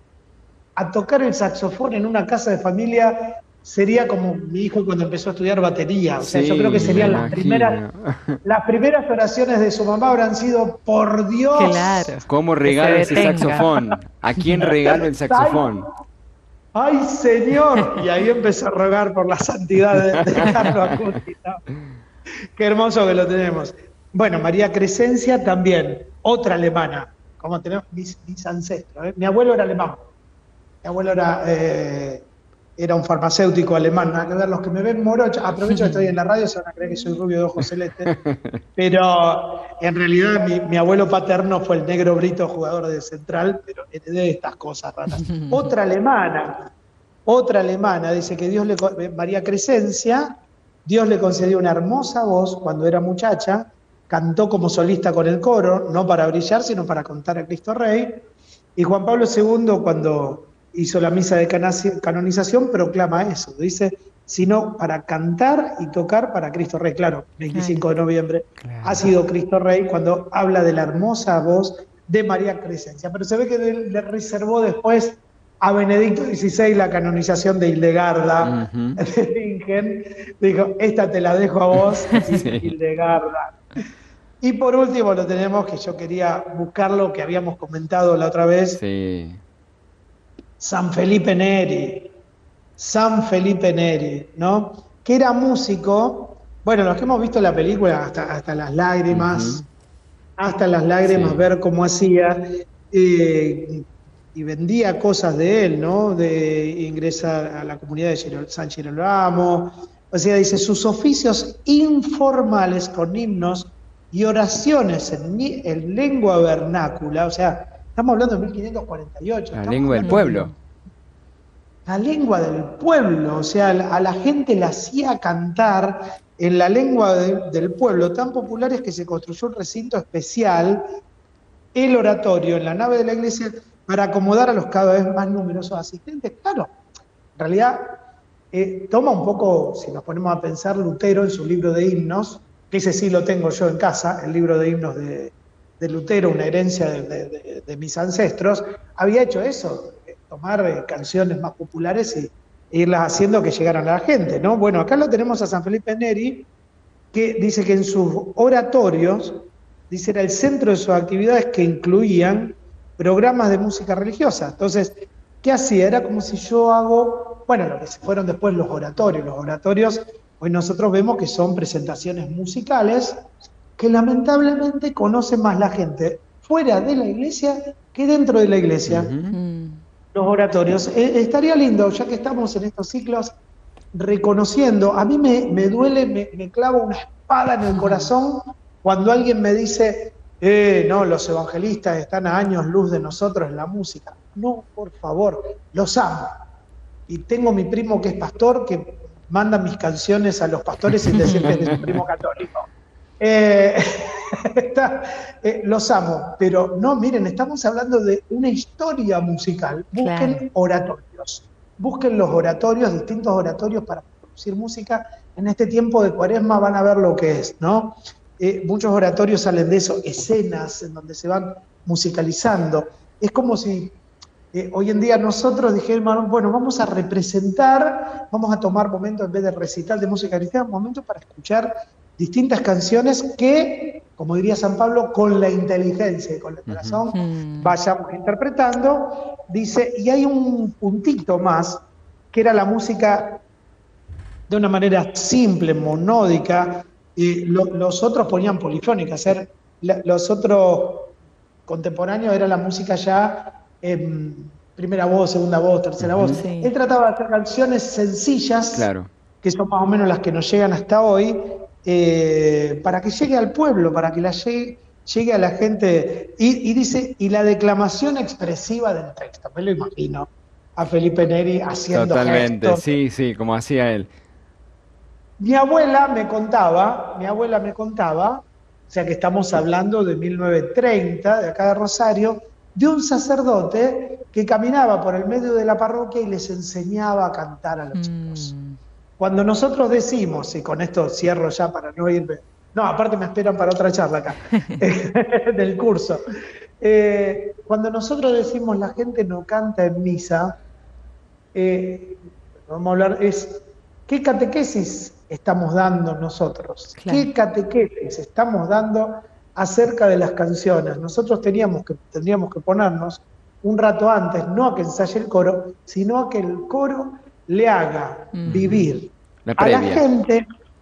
a tocar el saxofón en una casa de familia. Sería como mi hijo cuando empezó a estudiar batería. O sea, sí, yo creo que serían las primeras, las primeras oraciones de su mamá habrán sido, por Dios. Claro. ¿Cómo regalo ese saxofón? ¿A quién regalo el saxofón? Ay, ay, Señor. Y ahí empezó a rogar por la santidad de, de Carlos Acuti, ¿no? Qué hermoso que lo tenemos. Bueno, María Crescencia también, otra alemana. Como tenemos mis, mis ancestros. ¿eh? Mi abuelo era alemán. Mi abuelo era... Eh, Era un farmacéutico alemán, nada que ver, los que me ven morocho, aprovecho que estoy en la radio, se van a creer que soy rubio de ojos celestes, pero en realidad mi, mi abuelo paterno fue el negro Brito, jugador de Central, pero heredé estas cosas raras. Otra alemana, otra alemana, dice que Dios le, María Crescencia, Dios le concedió una hermosa voz cuando era muchacha, cantó como solista con el coro, no para brillar, sino para contar a Cristo Rey, y Juan Pablo segundo, cuando hizo la misa de canonización, proclama eso, dice, sino para cantar y tocar para Cristo Rey. Claro, veinticinco de noviembre claro. ha sido Cristo Rey cuando habla de la hermosa voz de María Crescencia. Pero se ve que le reservó después a Benedicto dieciséis la canonización de Hildegarda, uh-huh. de Bingen. Dijo, esta te la dejo a vos, sí. Hildegarda. Y por último lo tenemos, que yo quería buscarlo, que habíamos comentado la otra vez, sí. San Felipe Neri, San Felipe Neri, ¿no? Que era músico, bueno, los que hemos visto la película, hasta, hasta las lágrimas, uh-huh. hasta las lágrimas, sí. ver cómo hacía, eh, y vendía cosas de él, ¿no? De ingresar a la comunidad de San Girolamo, o sea, dice, sus oficios informales con himnos y oraciones en, en lengua vernácula, o sea, estamos hablando de mil quinientos cuarenta y ocho. La lengua del pueblo. De, la lengua del pueblo, o sea, a la gente la hacía cantar en la lengua de, del pueblo, tan popular es que se construyó un recinto especial, el oratorio, en la nave de la iglesia, para acomodar a los cada vez más numerosos asistentes. Claro, en realidad eh, toma un poco, si nos ponemos a pensar, Lutero en su libro de himnos, que ese sí lo tengo yo en casa, el libro de himnos de... de Lutero, una herencia de, de, de, de mis ancestros, había hecho eso, tomar eh, canciones más populares y e irlas haciendo que llegaran a la gente, ¿no? Bueno, acá lo tenemos a San Felipe Neri, que dice que en sus oratorios, dice, era el centro de sus actividades que incluían programas de música religiosa. Entonces, ¿qué hacía? Era como si yo hago, bueno, lo que se fueron después los oratorios, los oratorios Hoy nosotros vemos que son presentaciones musicales que lamentablemente conoce más la gente fuera de la iglesia que dentro de la iglesia. Ujú. Los oratorios. Eh, estaría lindo, ya que estamos en estos ciclos, reconociendo, a mí me, me duele, me, me clava una espada en el corazón cuando alguien me dice, eh, no, los evangelistas están a años luz de nosotros en la música. No, por favor, los amo. Y tengo mi primo que es pastor, que manda mis canciones a los pastores sin decirles de su primo católico. Eh, está, eh, los amo, pero no, miren, estamos hablando de una historia musical. Busquen Claro. oratorios, busquen los oratorios, distintos oratorios para producir música. En este tiempo de Cuaresma van a ver lo que es, ¿no? Eh, muchos oratorios salen de eso, escenas en donde se van musicalizando. Es como si eh, hoy en día nosotros dijéramos, bueno, vamos a representar, vamos a tomar momentos en vez de recital de música cristiana, momentos para escuchar distintas canciones que, como diría San Pablo, con la inteligencia y con el corazón Mm. vayamos interpretando. Dice, y hay un puntito más, que era la música de una manera simple, monódica, y lo- los otros ponían polifónica, hacer, la- los otros contemporáneos era la música ya en primera voz, segunda voz, tercera voz. Sí. Él trataba de hacer canciones sencillas, Claro. que son más o menos las que nos llegan hasta hoy, eh, para que llegue al pueblo, para que la llegue, llegue a la gente. Y, y dice, y la declamación expresiva del texto, me lo imagino, a Felipe Neri haciendo Totalmente, gestos. sí, sí, como hacía él. Mi abuela me contaba, mi abuela me contaba, o sea que estamos hablando de mil novecientos treinta, de acá de Rosario, de un sacerdote que caminaba por el medio de la parroquia y les enseñaba a cantar a los chicos. Mm. Cuando nosotros decimos, y con esto cierro ya para no irme, no, aparte me esperan para otra charla acá, del curso. Eh, cuando nosotros decimos la gente no canta en misa, eh, vamos a hablar, es ¿qué catequesis estamos dando nosotros? Claro. ¿Qué catequesis estamos dando acerca de las canciones? Nosotros teníamos que, tendríamos que ponernos un rato antes, no a que ensaye el coro, sino a que el coro le haga Mm. vivir La a la previa. gente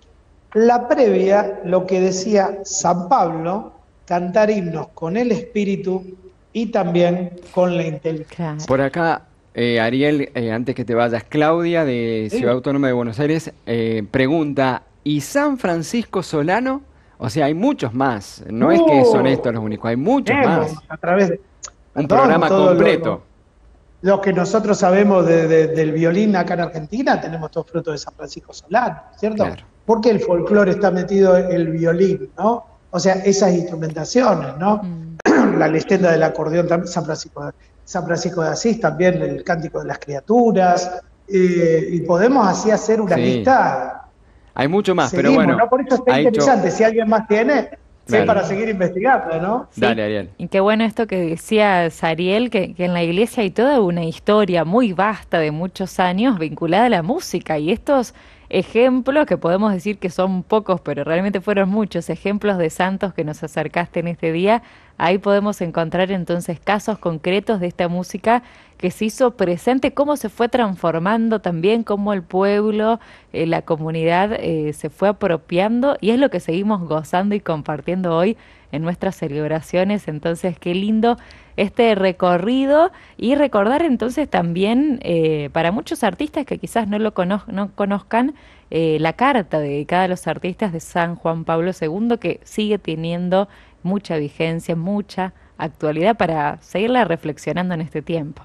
la previa, lo que decía San Pablo, cantar himnos con el espíritu y también con la inteligencia. Claro. Por acá, eh, Ariel, eh, antes que te vayas, Claudia de Sí. Ciudad Autónoma de Buenos Aires eh, pregunta, ¿y San Francisco Solano? O sea, hay muchos más, no es que son Uh, estos los únicos, hay muchos Tenemos más. a través de Un perdón, programa todo lo- completo. Lo, lo que nosotros sabemos de- de- del violín acá en Argentina, tenemos todo fruto de San Francisco Solano, ¿cierto? Claro. Porque el folclore está metido en el violín, ¿no? O sea, esas instrumentaciones, ¿no? Mm. La leyenda del acordeón, tam- San Francisco, de- San Francisco de Asís, también el cántico de las criaturas, eh, y podemos así hacer una Sí. lista. Hay mucho más, pero Seguimos, bueno, ¿no? Por eso está ha hecho- interesante, si alguien más tiene, sí, Claro. para seguir investigando, ¿no? Sí. Dale, Ariel. Y qué bueno esto que decía Sariel, que, que en la iglesia hay toda una historia muy vasta de muchos años vinculada a la música y estos ejemplos, que podemos decir que son pocos, pero realmente fueron muchos ejemplos de santos que nos acercaste en este día, ahí podemos encontrar entonces casos concretos de esta música que se hizo presente, cómo se fue transformando también, cómo el pueblo, eh, la comunidad eh, se fue apropiando y es lo que seguimos gozando y compartiendo hoy en nuestras celebraciones. Entonces, qué lindo este recorrido y recordar entonces también eh, para muchos artistas que quizás no lo cono no conozcan, eh, la carta dedicada a los artistas de San Juan Pablo segundo, que sigue teniendo mucha vigencia, mucha actualidad para seguirla reflexionando en este tiempo.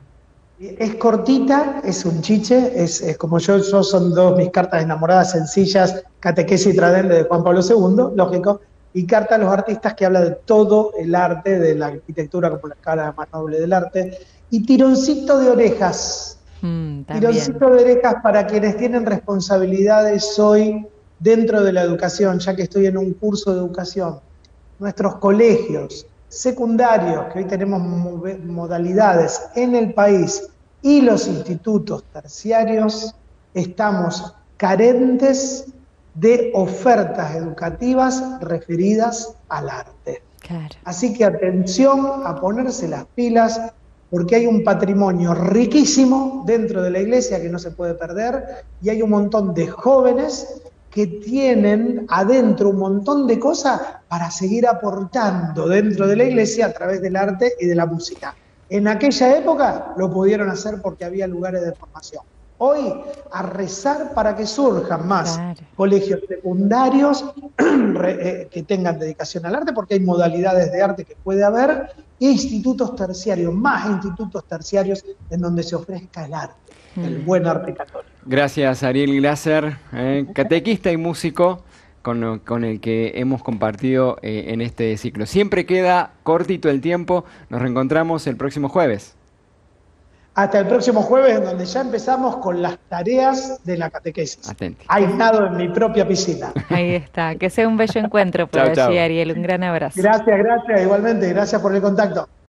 Es cortita, es un chiche, es, es como yo, yo son dos mis cartas enamoradas sencillas, Catequesis y Tradende de Juan Pablo segundo, lógico, y Carta a los artistas, que habla de todo el arte, de la arquitectura como la escala más noble del arte, y Tironcito de Orejas, Mm, también. Tironcito de Orejas para quienes tienen responsabilidades hoy dentro de la educación, ya que estoy en un curso de educación. Nuestros colegios secundarios, que hoy tenemos mo- modalidades en el país, y los institutos terciarios, estamos carentes de ofertas educativas referidas al arte. Claro. Así que atención a ponerse las pilas, porque hay un patrimonio riquísimo dentro de la iglesia que no se puede perder, y hay un montón de jóvenes que tienen adentro un montón de cosas para seguir aportando dentro de la iglesia a través del arte y de la música. En aquella época lo pudieron hacer porque había lugares de formación. Hoy, a rezar para que surjan más Claro. colegios secundarios re- eh, que tengan dedicación al arte, porque hay modalidades de arte que puede haber, e institutos terciarios, más institutos terciarios en donde se ofrezca el arte, el buen arte católico. Gracias, Ariel Glasser, eh, catequista y músico con, con el que hemos compartido eh, en este ciclo. Siempre queda cortito el tiempo, nos reencontramos el próximo jueves. Hasta el próximo jueves, en donde ya empezamos con las tareas de la catequesis. Atenti. Aislado en mi propia piscina. Ahí está. Que sea un bello encuentro por Chau, allí, chau. Ariel. Un gran abrazo. Gracias, gracias, igualmente, gracias por el contacto.